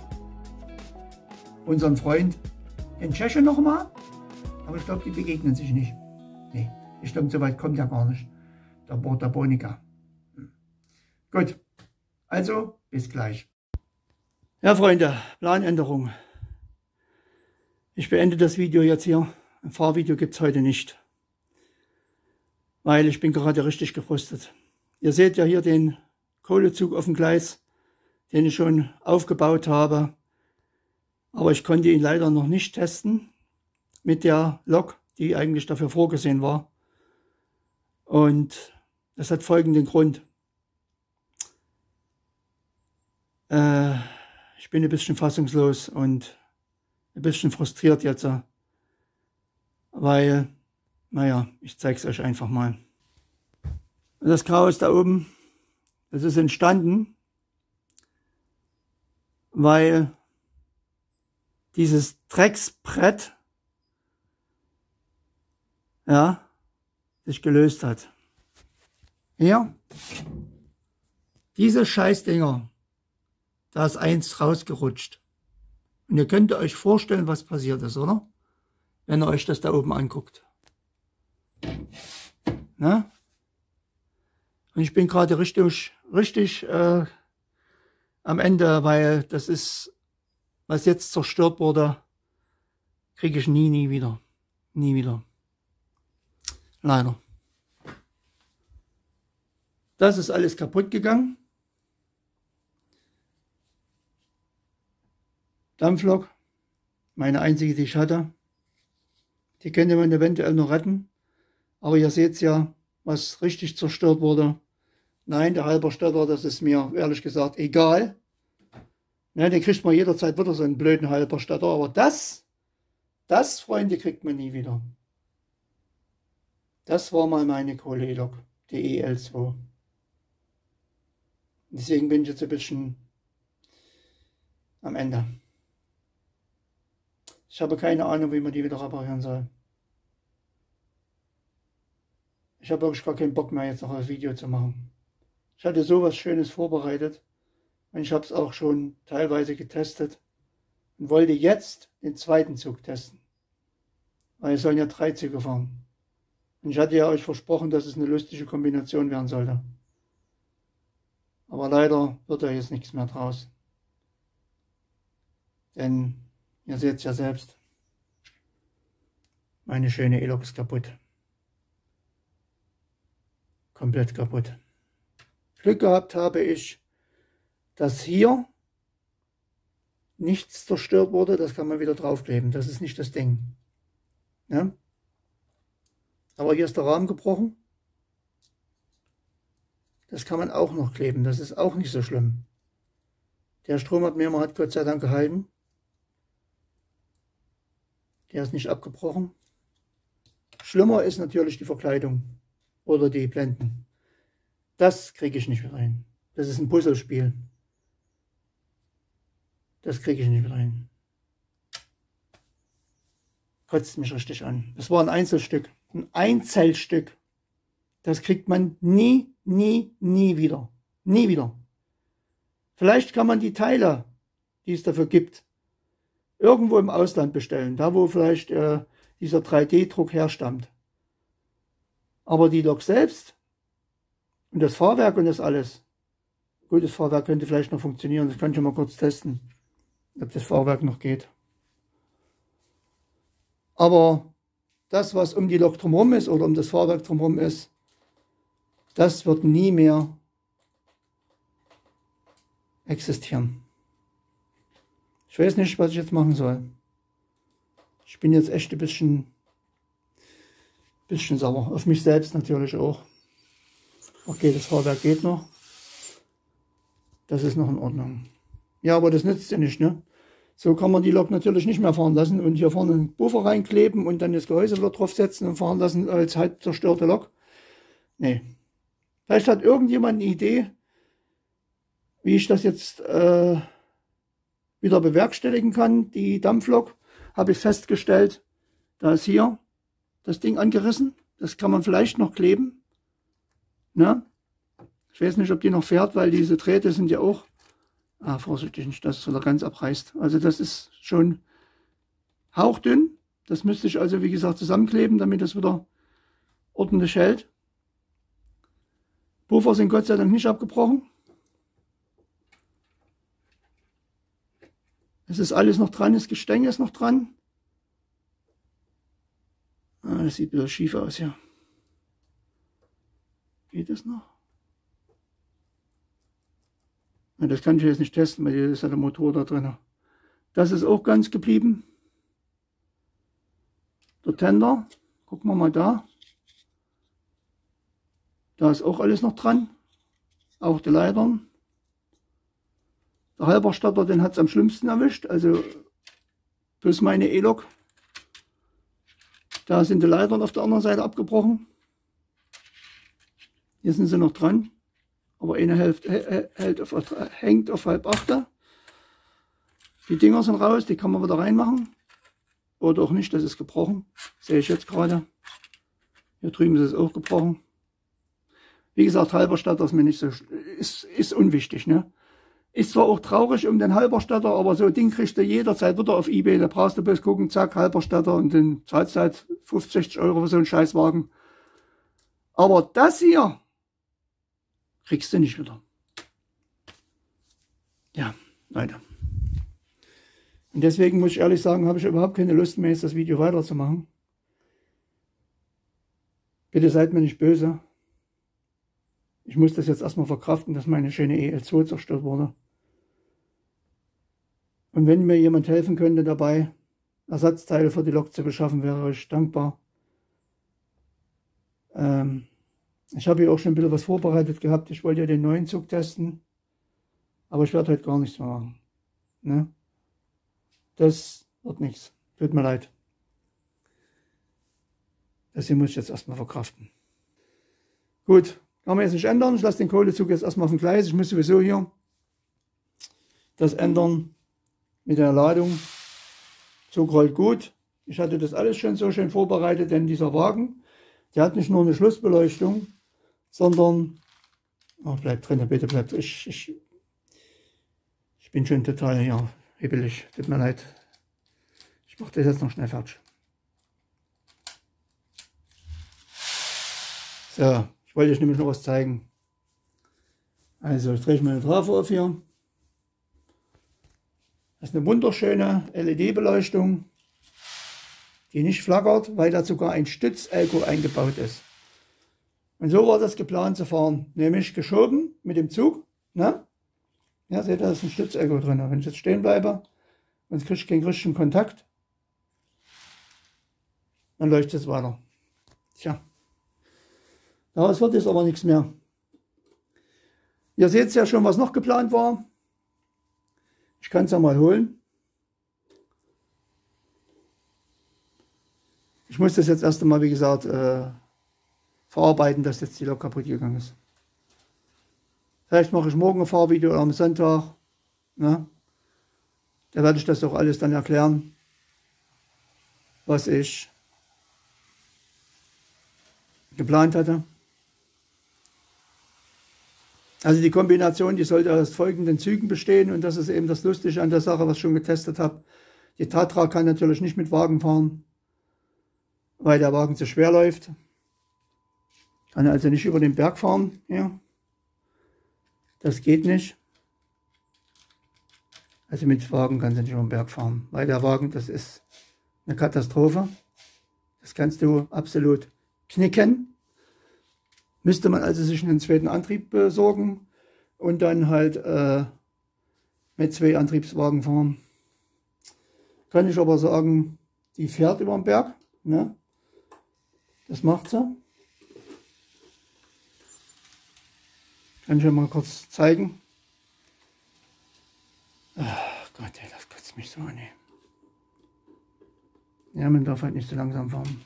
unseren Freund in Tschechien nochmal, aber ich glaube, die begegnen sich nicht. Nee, ich glaube, so weit kommt er gar nicht. Der Border Bonica. Gut, also bis gleich. Ja, Freunde, Planänderung. Ich beende das Video jetzt hier. Ein Fahrvideo gibt es heute nicht, weil ich bin gerade richtig gefrustet. Ihr seht ja hier den Kohlezug auf dem Gleis, den ich schon aufgebaut habe. Aber ich konnte ihn leider noch nicht testen mit der Lok, die eigentlich dafür vorgesehen war. Und das hat folgenden Grund. Ich bin ein bisschen fassungslos und ein bisschen frustriert jetzt, weil, naja, ich zeige es euch einfach mal. Das Chaos da oben, das ist entstanden, weil dieses Drecksbrett, ja, sich gelöst hat. Hier, diese Scheißdinger, da ist eins rausgerutscht. Und ihr könnt euch vorstellen, was passiert ist, oder? Wenn ihr euch das da oben anguckt. Ne? Und ich bin gerade richtig am Ende, weil das ist, was jetzt zerstört wurde, kriege ich nie wieder. Nie wieder. Leider. Das ist alles kaputt gegangen. Dampflok, meine einzige, die ich hatte. Die könnte man eventuell noch retten. Aber ihr seht ja, was richtig zerstört wurde. Nein, der Halberstädter, das ist mir ehrlich gesagt egal. Ja, den kriegt man jederzeit wieder, so einen blöden Halberstädter. Aber das, Freunde, kriegt man nie wieder. Das war mal meine Kohle-E-Lok, die EL2. Deswegen bin ich jetzt ein bisschen am Ende. Ich habe keine Ahnung, wie man die wieder reparieren soll. Ich habe wirklich gar keinen Bock mehr, jetzt noch ein Video zu machen. Ich hatte sowas Schönes vorbereitet und ich habe es auch schon teilweise getestet und wollte jetzt den zweiten Zug testen. Weil es sollen ja 3 Züge fahren. Und ich hatte ja euch versprochen, dass es eine lustige Kombination werden sollte. Aber leider wird da jetzt nichts mehr draus. Denn ihr seht es ja selbst. Meine schöne E-Lok ist kaputt. Komplett kaputt. Glück gehabt habe ich, dass hier nichts zerstört wurde. Das kann man wieder draufkleben. Das ist nicht das Ding. Ja? Aber hier ist der Rahmen gebrochen. Das kann man auch noch kleben. Das ist auch nicht so schlimm. Der Stromabnehmer hat Gott sei Dank gehalten. Der ist nicht abgebrochen. Schlimmer ist natürlich die Verkleidung oder die Blenden. Das kriege ich nicht mehr rein. Das ist ein Puzzlespiel. Das kriege ich nicht mehr rein. Kotzt mich richtig an. Das war ein Einzelstück. Ein Einzelstück. Das kriegt man nie wieder. Nie wieder. Vielleicht kann man die Teile, die es dafür gibt, irgendwo im Ausland bestellen. Da, wo vielleicht dieser 3D-Druck herstammt. Aber die Lok selbst und das Fahrwerk und das alles. Gut, das Fahrwerk könnte vielleicht noch funktionieren. Das kann ich mal kurz testen, ob das Fahrwerk noch geht. Aber das, was um die Lok drumherum ist oder um das Fahrwerk drumherum ist, das wird nie mehr existieren. Ich weiß nicht, was ich jetzt machen soll. Ich bin jetzt echt ein bisschen sauer. Auf mich selbst natürlich auch. Okay, das Fahrwerk geht noch. Das ist noch in Ordnung. Ja, aber das nützt ja nicht, ne? So kann man die Lok natürlich nicht mehr fahren lassen und hier vorne einen Puffer reinkleben und dann das Gehäuse wieder draufsetzen und fahren lassen als halb zerstörte Lok. Nee. Vielleicht hat irgendjemand eine Idee, wie ich das jetzt wieder bewerkstelligen kann. Die Dampflok habe ich festgestellt, da ist hier das Ding angerissen. Das kann man vielleicht noch kleben. Na? Ich weiß nicht, ob die noch fährt, weil diese Drähte sind ja auch, vorsichtig nicht, dass es wieder ganz abreißt. Also das ist schon hauchdünn. Das müsste ich also, wie gesagt, zusammenkleben, damit das wieder ordentlich hält. Puffer sind Gott sei Dank nicht abgebrochen. Es ist alles noch dran, das Gestänge ist noch dran. Das sieht wieder schief aus hier. Geht das noch? Ja, das kann ich jetzt nicht testen, weil hier ist ja der Motor da drin. Das ist auch ganz geblieben. Der Tender, gucken wir mal da. Da ist auch alles noch dran. Auch die Leitern. Der Halberstädter, den hat es am schlimmsten erwischt. Also plus meine E-Lok. Da sind die Leitern auf der anderen Seite abgebrochen. Hier sind sie noch dran. Aber eine hängt auf halb achte. Die Dinger sind raus, die kann man wieder reinmachen. Oder auch nicht, das ist gebrochen. Sehe ich jetzt gerade. Hier drüben ist es auch gebrochen. Wie gesagt, Halberstatter ist mir nicht so, ist unwichtig, ne? Ist zwar auch traurig um den Halberstatter, aber so ein Ding kriegst du jederzeit wieder auf eBay. Da brauchst du bloß gucken, zack, Halberstatter und dann zahlst du halt 50, 60 Euro für so einen Scheißwagen. Aber das hier kriegst du nicht wieder. Ja, Leute. Und deswegen muss ich ehrlich sagen, habe ich überhaupt keine Lust mehr, jetzt das Video weiterzumachen. Bitte seid mir nicht böse. Ich muss das jetzt erstmal verkraften, dass meine schöne EL2 zerstört wurde. Und wenn mir jemand helfen könnte dabei, Ersatzteile für die Lok zu beschaffen, wäre ich dankbar. Ich habe hier auch schon ein bisschen was vorbereitet gehabt. Ich wollte ja den neuen Zug testen. Aber ich werde heute gar nichts mehr machen. Ne? Das wird nichts. Tut mir leid. Das hier muss ich jetzt erstmal verkraften. Gut, kann man jetzt nicht ändern. Ich lasse den Kohlezug jetzt erstmal auf dem Gleis. Ich muss sowieso hier das ändern mit der Ladung. Zug rollt gut. Ich hatte das alles schon so schön vorbereitet, denn dieser Wagen, der hat nicht nur eine Schlussbeleuchtung, sondern, oh, bleibt drin, bitte bleibt. Ich bin schon total hier hibbelig. Tut mir leid. Ich mache das jetzt noch schnell fertig. So, ich wollte euch nämlich noch was zeigen. Also, ich drehe meine Trafo auf hier. Das ist eine wunderschöne LED-Beleuchtung, die nicht flackert, weil da sogar ein Stützelko eingebaut ist. Und so war das geplant zu fahren, nämlich geschoben mit dem Zug. Ne? Ja, seht ihr, da ist ein Stützelko drin. Wenn ich jetzt stehen bleibe und es kriegt keinen richtigen Kontakt, dann leuchtet es weiter. Tja, daraus wird jetzt aber nichts mehr. Ihr seht ja schon, was noch geplant war. Ich kann es ja mal holen. Ich muss das jetzt erst einmal, wie gesagt, verarbeiten, dass jetzt die Lok kaputt gegangen ist. Vielleicht mache ich morgen ein Fahrvideo oder am Sonntag. Ne? Da werde ich das auch alles dann erklären, was ich geplant hatte. Also die Kombination, die sollte aus folgenden Zügen bestehen und das ist eben das Lustige an der Sache, was ich schon getestet habe. Die Tatra kann natürlich nicht mit Wagen fahren, weil der Wagen zu schwer läuft. Kann also nicht über den Berg fahren. Ja. Das geht nicht. Also mit Wagen kann sie nicht über den Berg fahren, weil der Wagen, das ist eine Katastrophe. Das kannst du absolut knicken. Müsste man also sich einen zweiten Antrieb besorgen und dann halt mit 2 Antriebswagen fahren. Kann ich aber sagen, die fährt über den Berg. Ne? Das macht sie. Kann ich ja mal kurz zeigen. Ach Gott, ey, das kotzt mich so an. Ey. Ja, man darf halt nicht so langsam fahren.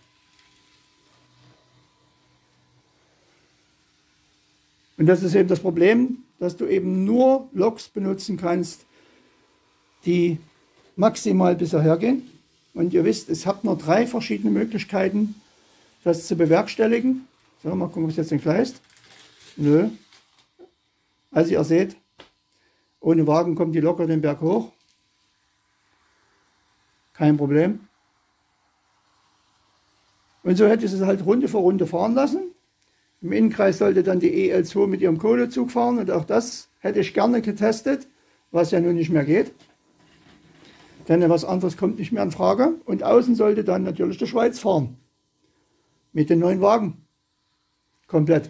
Und das ist eben das Problem, dass du eben nur Loks benutzen kannst, die maximal bis hierher gehen. Und ihr wisst, es habt nur 3 verschiedene Möglichkeiten, das zu bewerkstelligen. So, mal gucken, ob es jetzt entgleist. Nö. Also ihr seht, ohne Wagen kommt die locker den Berg hoch. Kein Problem. Und so hätte ich es halt Runde für Runde fahren lassen. Im Innenkreis sollte dann die EL2 mit ihrem Kohlezug fahren und auch das hätte ich gerne getestet, was ja nun nicht mehr geht. Denn was anderes kommt nicht mehr in Frage. Und außen sollte dann natürlich die Schweiz fahren. Mit den neuen Wagen. Komplett.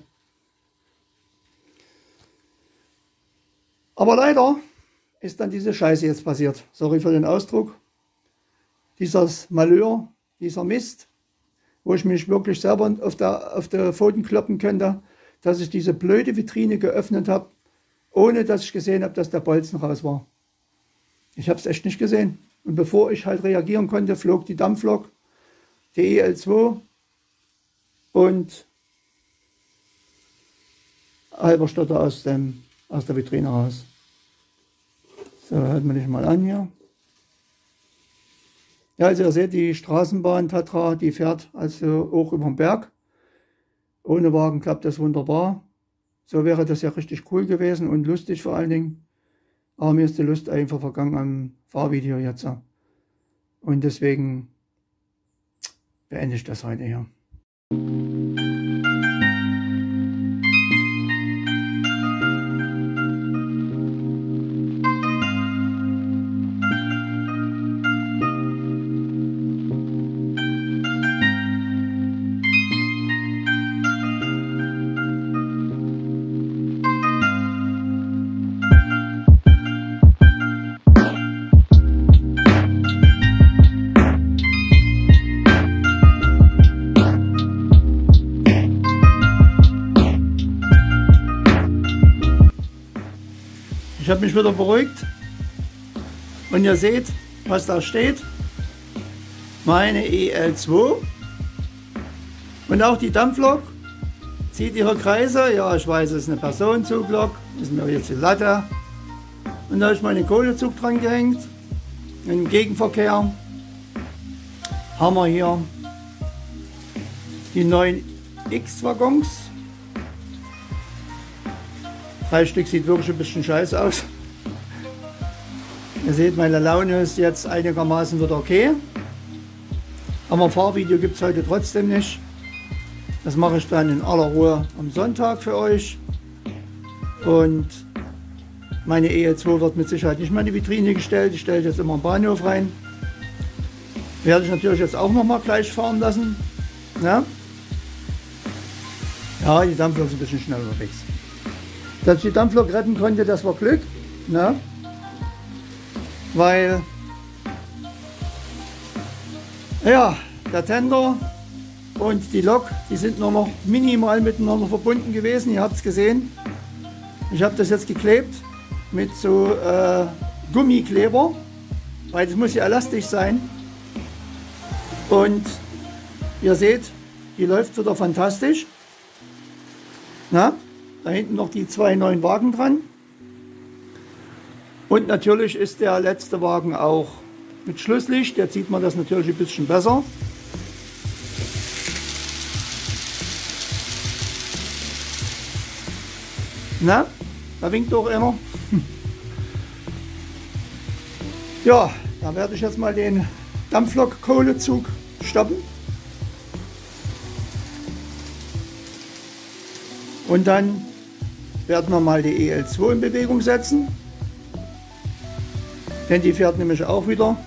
Aber leider ist dann diese Scheiße jetzt passiert. Sorry für den Ausdruck. Dieses Malheur, dieser Mist, wo ich mich wirklich selber auf der Pfoten kloppen könnte, dass ich diese blöde Vitrine geöffnet habe, ohne dass ich gesehen habe, dass der Bolzen raus war. Ich habe es echt nicht gesehen. Und bevor ich halt reagieren konnte, flog die Dampflok, die EL2 und Halberstatter aus der Vitrine raus. So, halten wir dich mal an hier. Ja, also ihr seht, die Straßenbahn Tatra, die fährt also auch über den Berg. Ohne Wagen klappt das wunderbar. So wäre das ja richtig cool gewesen und lustig vor allen Dingen. Aber mir ist die Lust einfach vergangen am Fahrvideo jetzt. Und deswegen beende ich das heute hier. Ich habe mich wieder beruhigt und ihr seht, was da steht. Meine EL2 und auch die Dampflok zieht ihre Kreise. Ja, ich weiß, es ist eine Personenzuglok, ist mir jetzt die Latte. Und da habe ich meinen Kohlezug dran gehängt. Im Gegenverkehr haben wir hier die neuen X-Waggons. 3 Stück, sieht wirklich ein bisschen scheiße aus. Ihr seht, meine Laune ist jetzt einigermaßen wieder okay. Aber ein Fahrvideo gibt es heute trotzdem nicht. Das mache ich dann in aller Ruhe am Sonntag für euch. Und meine EL2 wird mit Sicherheit nicht mehr in die Vitrine gestellt. Ich stelle jetzt immer im Bahnhof rein. Werde ich natürlich jetzt auch noch mal gleich fahren lassen. Ja, die Dampflok ist ein bisschen schnell unterwegs. Dass ich die Dampflok retten konnte, das war Glück, ne? Weil ja, der Tender und die Lok, die sind nur noch minimal miteinander verbunden gewesen. Ihr habt es gesehen. Ich habe das jetzt geklebt mit so Gummikleber, weil das muss ja elastisch sein. Und ihr seht, die läuft wieder fantastisch. Na? Da hinten noch die 2 neuen Wagen dran. Und natürlich ist der letzte Wagen auch mit Schlusslicht. Jetzt sieht man das natürlich ein bisschen besser. Na, da winkt auch einer. Ja, da werde ich jetzt mal den Dampflok-Kohlezug stoppen. Und dann werden wir mal die EL2 in Bewegung setzen, denn die fährt nämlich auch wieder,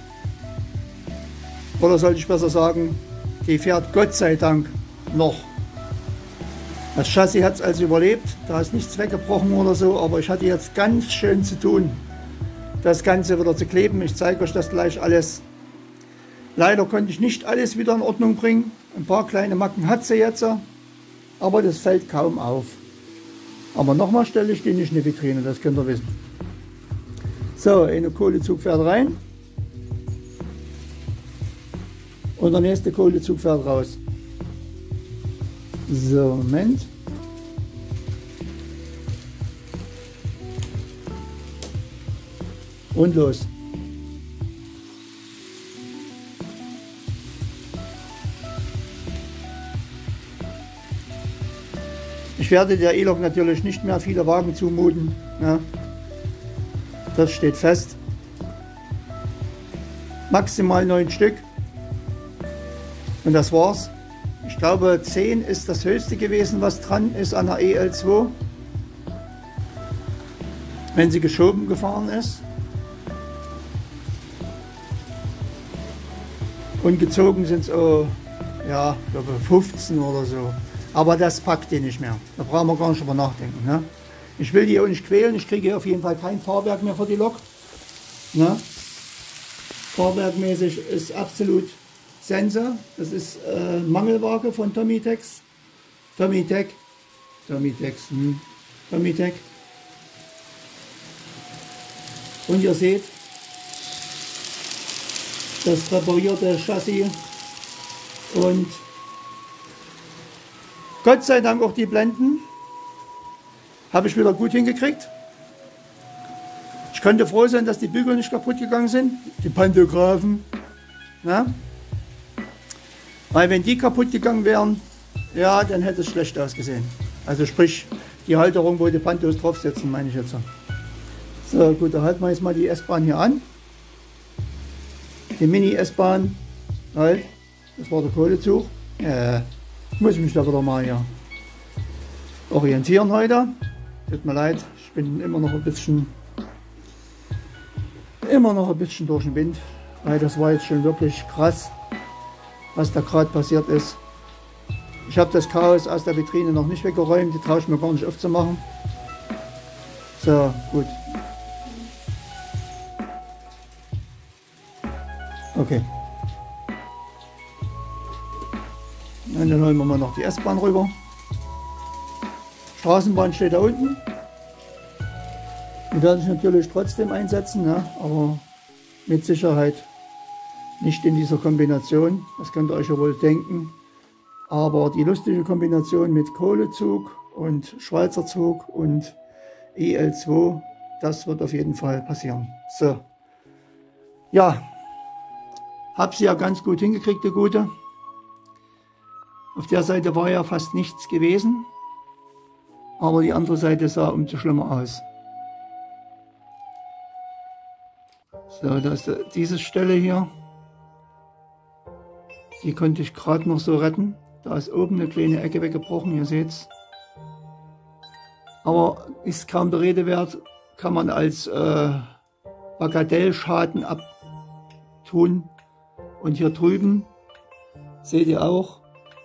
oder sollte ich besser sagen, die fährt Gott sei Dank noch. Das Chassis hat es also überlebt, da ist nichts weggebrochen oder so, aber ich hatte jetzt ganz schön zu tun, das Ganze wieder zu kleben. Ich zeige euch das gleich alles. Leider konnte ich nicht alles wieder in Ordnung bringen, ein paar kleine Macken hat sie jetzt, aber das fällt kaum auf. Aber nochmal stelle ich die nicht in die Vitrine, das könnt ihr wissen. So, eine Kohlezug fährt rein. Und der nächste Kohlezug fährt raus. So, Moment. Und los. Ich werde der E-Lok natürlich nicht mehr viele Wagen zumuten. Ja. Das steht fest. Maximal 9 Stück. Und das war's. Ich glaube 10 ist das höchste gewesen, was dran ist an der EL2. Wenn sie geschoben gefahren ist. Und gezogen sind es, ja, ich glaube 15 oder so. Aber das packt die nicht mehr. Da brauchen wir gar nicht drüber nachdenken. Ne? Ich will die auch nicht quälen. Ich kriege auf jeden Fall kein Fahrwerk mehr für die Lok. Ne? Fahrwerkmäßig ist absolut Sense. Das ist Mangelware von Tommy-Tex. Tommy-Tech. Und ihr seht das reparierte Chassis und Gott sei Dank auch die Blenden habe ich wieder gut hingekriegt. Ich konnte froh sein, dass die Bügel nicht kaputt gegangen sind, die Pantographen. Ne? Weil wenn die kaputt gegangen wären, ja, dann hätte es schlecht ausgesehen. Also sprich, die Halterung, wo die Pantos draufsetzen, meine ich jetzt. So, gut, da halten wir jetzt mal die S-Bahn hier an. Die Mini-S-Bahn, halt, das war der Kohlezug. Ich muss mich da wieder mal hier orientieren heute. Tut mir leid, ich bin immer noch ein bisschen durch den Wind, weil das war jetzt schon wirklich krass, was da gerade passiert ist. Ich habe das Chaos aus der Vitrine noch nicht weggeräumt, die traue ich mir gar nicht aufzumachen. So, gut. Okay. Und dann holen wir mal noch die S-Bahn rüber. Straßenbahn steht da unten. Die werde ich natürlich trotzdem einsetzen, ne? Aber mit Sicherheit nicht in dieser Kombination. Das könnt ihr euch ja wohl denken. Aber die lustige Kombination mit Kohlezug und Schweizer Zug und EL2, das wird auf jeden Fall passieren. So. Ja, habe sie ja ganz gut hingekriegt, die Gute. Auf der Seite war ja fast nichts gewesen. Aber die andere Seite sah umso schlimmer aus. So, das ist diese Stelle hier. Die konnte ich gerade noch so retten. Da ist oben eine kleine Ecke weggebrochen, ihr seht's. Aber ist kaum der Rede wert, kann man als Bagatellschaden abtun. Und hier drüben seht ihr auch,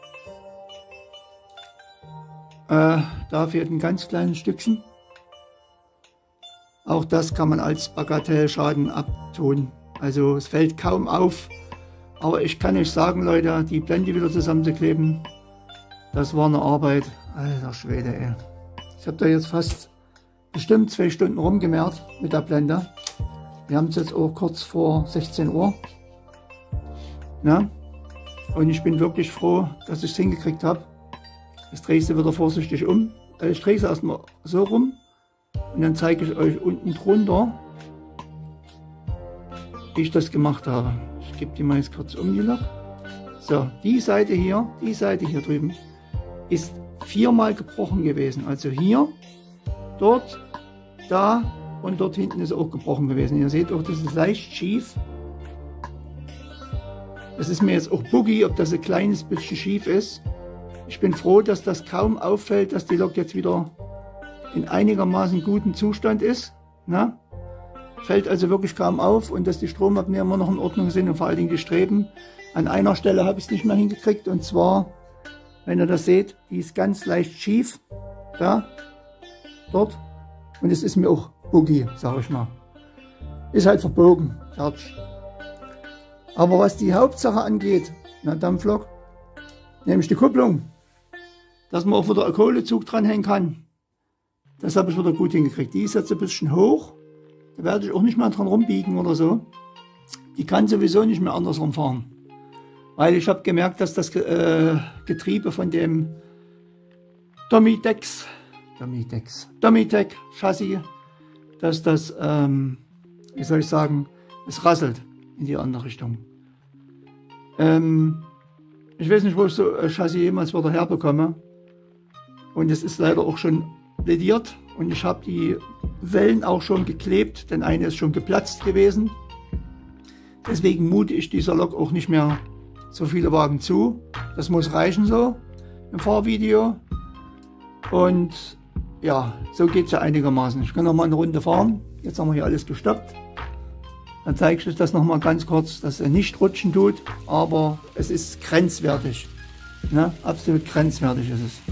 da fehlt ein ganz kleines Stückchen. Auch das kann man als Bagatellschaden abtun. Also es fällt kaum auf. Aber ich kann euch sagen, Leute, die Blende wieder zusammenzukleben, das war eine Arbeit. Alter Schwede, ey. Ich habe da jetzt fast bestimmt 2 Stunden rumgemäht mit der Blende. Wir haben es jetzt auch kurz vor 16 Uhr. Ja? Und ich bin wirklich froh, dass ich es hingekriegt habe. Jetzt drehe ich sie wieder vorsichtig um. Ich drehe sie erstmal so rum. Und dann zeige ich euch unten drunter, wie ich das gemacht habe. Ich gebe die mal jetzt kurz um, die Lok. So, die Seite hier drüben, ist 4-mal gebrochen gewesen. Also hier, dort, da und dort hinten ist auch gebrochen gewesen. Ihr seht auch, das ist leicht schief. Es ist mir jetzt auch buggy, ob das ein kleines bisschen schief ist. Ich bin froh, dass das kaum auffällt, dass die Lok jetzt wieder in einigermaßen gutem Zustand ist. Na? Fällt also wirklich kaum auf und dass die Stromabnehmer noch in Ordnung sind und vor allen Dingen die Streben. An einer Stelle habe ich es nicht mehr hingekriegt und zwar, wenn ihr das seht, die ist ganz leicht schief. Da, dort. Und es ist mir auch buggy, sage ich mal. Ist halt verbogen. Fertig. Aber was die Hauptsache angeht, na Dampflok, nämlich die Kupplung, dass man auch wieder einen Kohlezug dranhängen kann, das habe ich wieder gut hingekriegt. Die ist jetzt ein bisschen hoch, da werde ich auch nicht mehr dran rumbiegen oder so. Die kann sowieso nicht mehr andersrum fahren. Weil ich habe gemerkt, dass das Getriebe von dem Domitec Chassis, dass das, wie soll ich sagen, es rasselt in die andere Richtung. Ich weiß nicht, wo ich so ein Chassis jemals wieder herbekomme. Und es ist leider auch schon plädiert. Und ich habe die Wellen auch schon geklebt, denn eine ist schon geplatzt gewesen. Deswegen mute ich dieser Lok auch nicht mehr so viele Wagen zu. Das muss reichen so im Fahrvideo. Und ja, so geht es ja einigermaßen. Ich kann noch mal eine Runde fahren. Jetzt haben wir hier alles gestoppt. Dann zeige ich euch das noch mal ganz kurz, dass er nicht rutschen tut, aber es ist grenzwertig. Ne? Absolut grenzwertig ist es.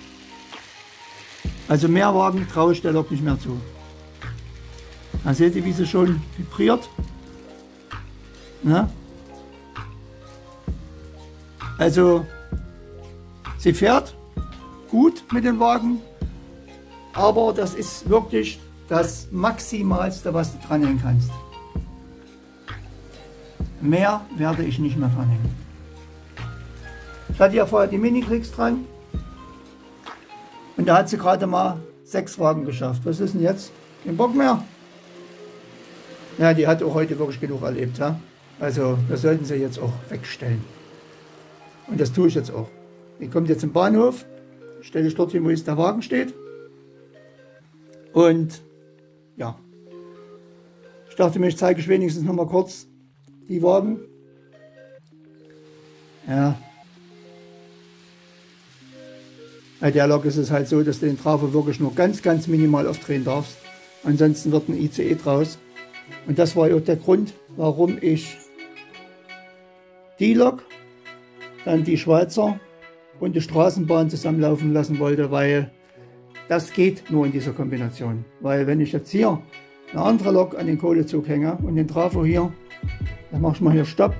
Also mehr Wagen traue ich der Lok nicht mehr zu. Da seht ihr, wie sie schon vibriert. Ne? Also sie fährt gut mit dem Wagen, aber das ist wirklich das Maximalste, was du dranhängen kannst. Mehr werde ich nicht mehr dranhängen. Ich hatte ja vorher die Mini-Klicks dran und da hat sie gerade mal 6 Wagen geschafft. Was ist denn jetzt? Kein Bock mehr? Ja, die hat auch heute wirklich genug erlebt. Ja? Also wir sollten sie jetzt auch wegstellen. Und das tue ich jetzt auch. Die kommt jetzt im Bahnhof, stelle ich dort hin, wo jetzt der Wagen steht. Und ja, ich dachte mir, ich zeige ich wenigstens noch mal kurz die Wagen. Ja. Bei der Lok ist es halt so, dass du den Trafo wirklich nur ganz, ganz minimal aufdrehen darfst. Ansonsten wird ein ICE draus. Und das war auch der Grund, warum ich die Lok, dann die Schweizer und die Straßenbahn zusammenlaufen lassen wollte, weil das geht nur in dieser Kombination. Weil wenn ich jetzt hier eine andere Lok an den Kohlezug hänge und den Trafo hier, dann mache ich mal hier Stopp.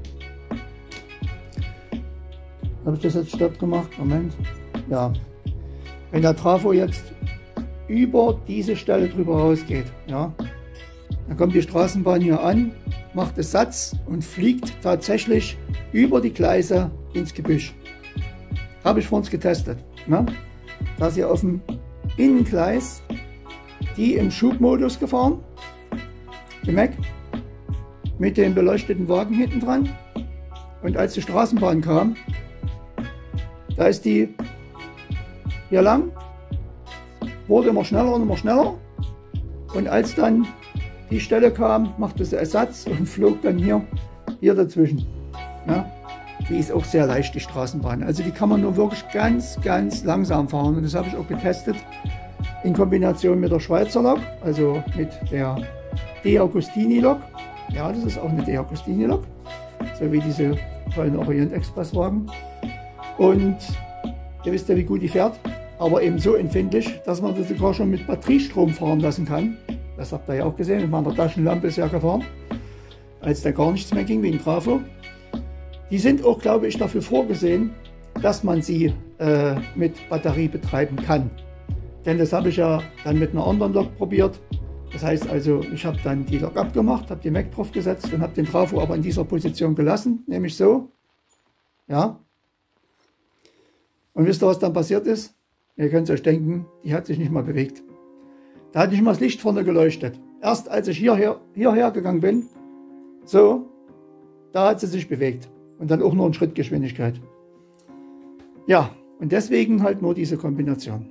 Habe ich das jetzt Stopp gemacht? Moment. Ja. Wenn der Trafo jetzt über diese Stelle drüber rausgeht, ja, dann kommt die Straßenbahn hier an, macht den Satz und fliegt tatsächlich über die Gleise ins Gebüsch. Habe ich vor uns getestet. Ne? Da ist hier auf dem Innengleis die im Schubmodus gefahren, die Mac, mit dem beleuchteten Wagen hinten dran. Und als die Straßenbahn kam, da ist die hier lang, wurde immer schneller und immer schneller. Und als dann die Stelle kam, machte sie Ersatz und flog dann hier dazwischen. Ja, die ist auch sehr leicht, die Straßenbahn. Also die kann man nur wirklich ganz, ganz langsam fahren. Und das habe ich auch getestet in Kombination mit der Schweizer Lok, also mit der De Agostini Lok. Ja, das ist auch eine De Agostini Lok, so wie diese tollen Orient Express Wagen. Und ihr wisst ja, wie gut die fährt, aber eben so empfindlich, dass man das sogar schon mit Batteriestrom fahren lassen kann. Das habt ihr ja auch gesehen, mit meiner Taschenlampe ist ja gefahren, als da gar nichts mehr ging, wie ein Trafo. Die sind auch, glaube ich, dafür vorgesehen, dass man sie mit Batterie betreiben kann. Denn das habe ich ja dann mit einer anderen Lok probiert. Das heißt also, ich habe dann die Lok abgemacht, habe die Mac drauf gesetzt und habe den Trafo aber in dieser Position gelassen, nämlich so. Ja. Und wisst ihr, was dann passiert ist? Ihr könnt es euch denken, die hat sich nicht mal bewegt. Da hat nicht mal das Licht vorne geleuchtet. Erst als ich hierher gegangen bin, so, da hat sie sich bewegt. Und dann auch nur in Schrittgeschwindigkeit. Ja, und deswegen halt nur diese Kombination.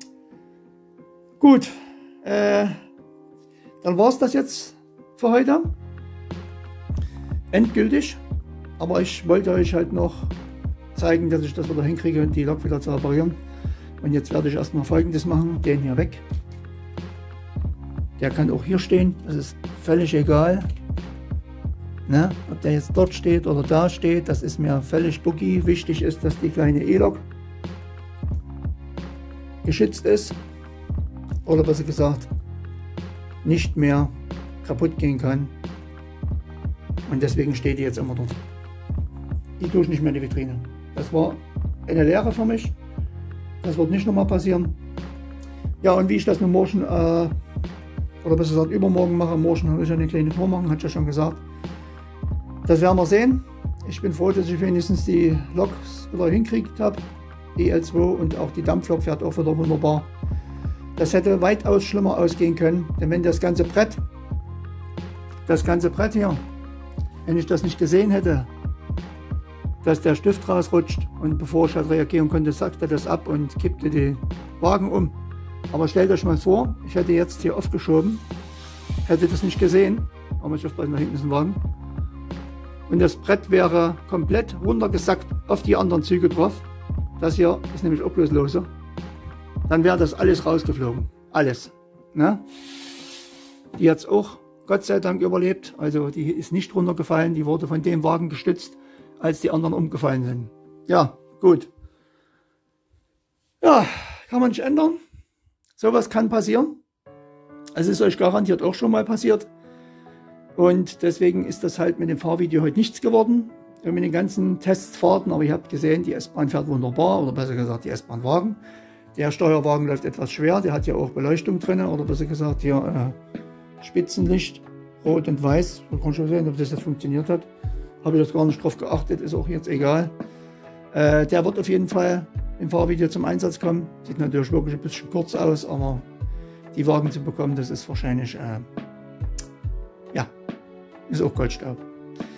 Gut, dann war es das jetzt für heute. Endgültig. Aber ich wollte euch halt noch zeigen, dass ich das wieder hinkriege, die Lok wieder zu reparieren. Und jetzt werde ich erstmal Folgendes machen, den hier weg. Der kann auch hier stehen, das ist völlig egal. Ne? Ob der jetzt dort steht oder da steht, das ist mir völlig buggy. Wichtig ist, dass die kleine E-Lok geschützt ist. Oder besser gesagt, nicht mehr kaputt gehen kann. Und deswegen steht die jetzt immer dort. Die tue ich nicht mehr in die Vitrine. Das war eine Lehre für mich. Das wird nicht nochmal passieren. Ja, und wie ich das nun morgen, oder besser gesagt übermorgen mache, morgen habe ich eine kleine Tour machen, hat ich ja schon gesagt. Das werden wir sehen. Ich bin froh, dass ich wenigstens die Loks wieder hinkriegt habe. Die L2 und auch die Dampflok fährt auch wieder wunderbar. Das hätte weitaus schlimmer ausgehen können, denn wenn das ganze Brett hier, wenn ich das nicht gesehen hätte, dass der Stift rausrutscht und bevor ich halt reagieren konnte, sackte das ab und kippte den Wagen um. Aber stellt euch mal vor, ich hätte jetzt hier aufgeschoben, hätte das nicht gesehen, aber ich auf da hinten ist ein Wagen, und das Brett wäre komplett runtergesackt auf die anderen Züge drauf. Das hier ist nämlich auch bloß lose. Dann wäre das alles rausgeflogen. Alles. Ne? Die hat es auch Gott sei Dank überlebt. Also die ist nicht runtergefallen. Die wurde von dem Wagen gestützt, als die anderen umgefallen sind. Ja, gut. Ja, kann man nicht ändern. Sowas kann passieren. Es ist euch garantiert auch schon mal passiert. Und deswegen ist das halt mit dem Fahrvideo heute nichts geworden. Mit den ganzen Testfahrten. Aber ihr habt gesehen, die S-Bahn fährt wunderbar. Oder besser gesagt, die S-Bahn-Wagen. Der Steuerwagen läuft etwas schwer, der hat ja auch Beleuchtung drin, oder besser gesagt hier Spitzenlicht, rot und weiß. Man kann schon sehen, ob das jetzt funktioniert hat. Habe ich jetzt gar nicht drauf geachtet, ist auch jetzt egal. Der wird auf jeden Fall im Fahrvideo zum Einsatz kommen. Sieht natürlich wirklich ein bisschen kurz aus, aber die Wagen zu bekommen, das ist wahrscheinlich, ja, ist auch Goldstaub.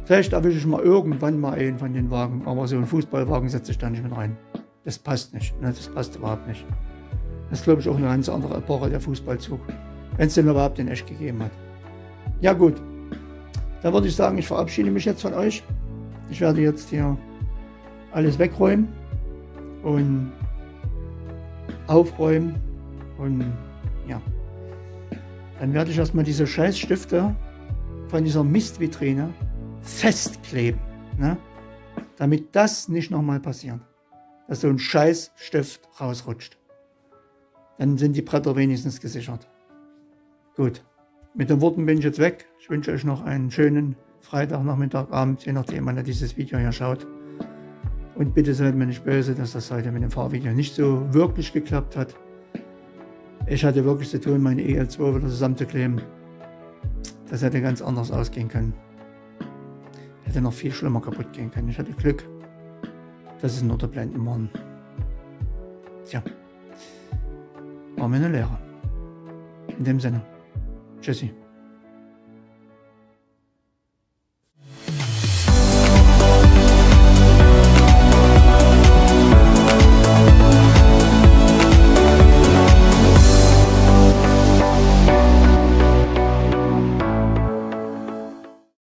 Vielleicht erwische ich mal irgendwann mal einen von den Wagen, aber so ein Fußballwagen setze ich da nicht mit rein. Das passt nicht, ne? Das passt überhaupt nicht. Das ist, glaube ich, auch eine ganz andere Epoche, der Fußballzug, wenn es den überhaupt in echt gegeben hat. Ja gut, dann würde ich sagen, ich verabschiede mich jetzt von euch. Ich werde jetzt hier alles wegräumen und aufräumen und ja, dann werde ich erstmal diese Scheißstifte von dieser Mistvitrine festkleben, ne? Damit das nicht nochmal passiert, dass so ein Scheißstift rausrutscht. Dann sind die Bretter wenigstens gesichert. Gut, mit den Worten bin ich jetzt weg. Ich wünsche euch noch einen schönen Freitagnachmittag, Abend, je nachdem, wann ihr dieses Video hier schaut. Und bitte seid mir nicht böse, dass das heute mit dem Fahrvideo nicht so wirklich geklappt hat. Ich hatte wirklich zu tun, meine EL2 wieder zusammenzukleben. Das hätte ganz anders ausgehen können. Hätte noch viel schlimmer kaputt gehen können. Ich hatte Glück, dass es nur der Blenden waren. Tja, war mir eine Lehre. In dem Sinne, tschüssi.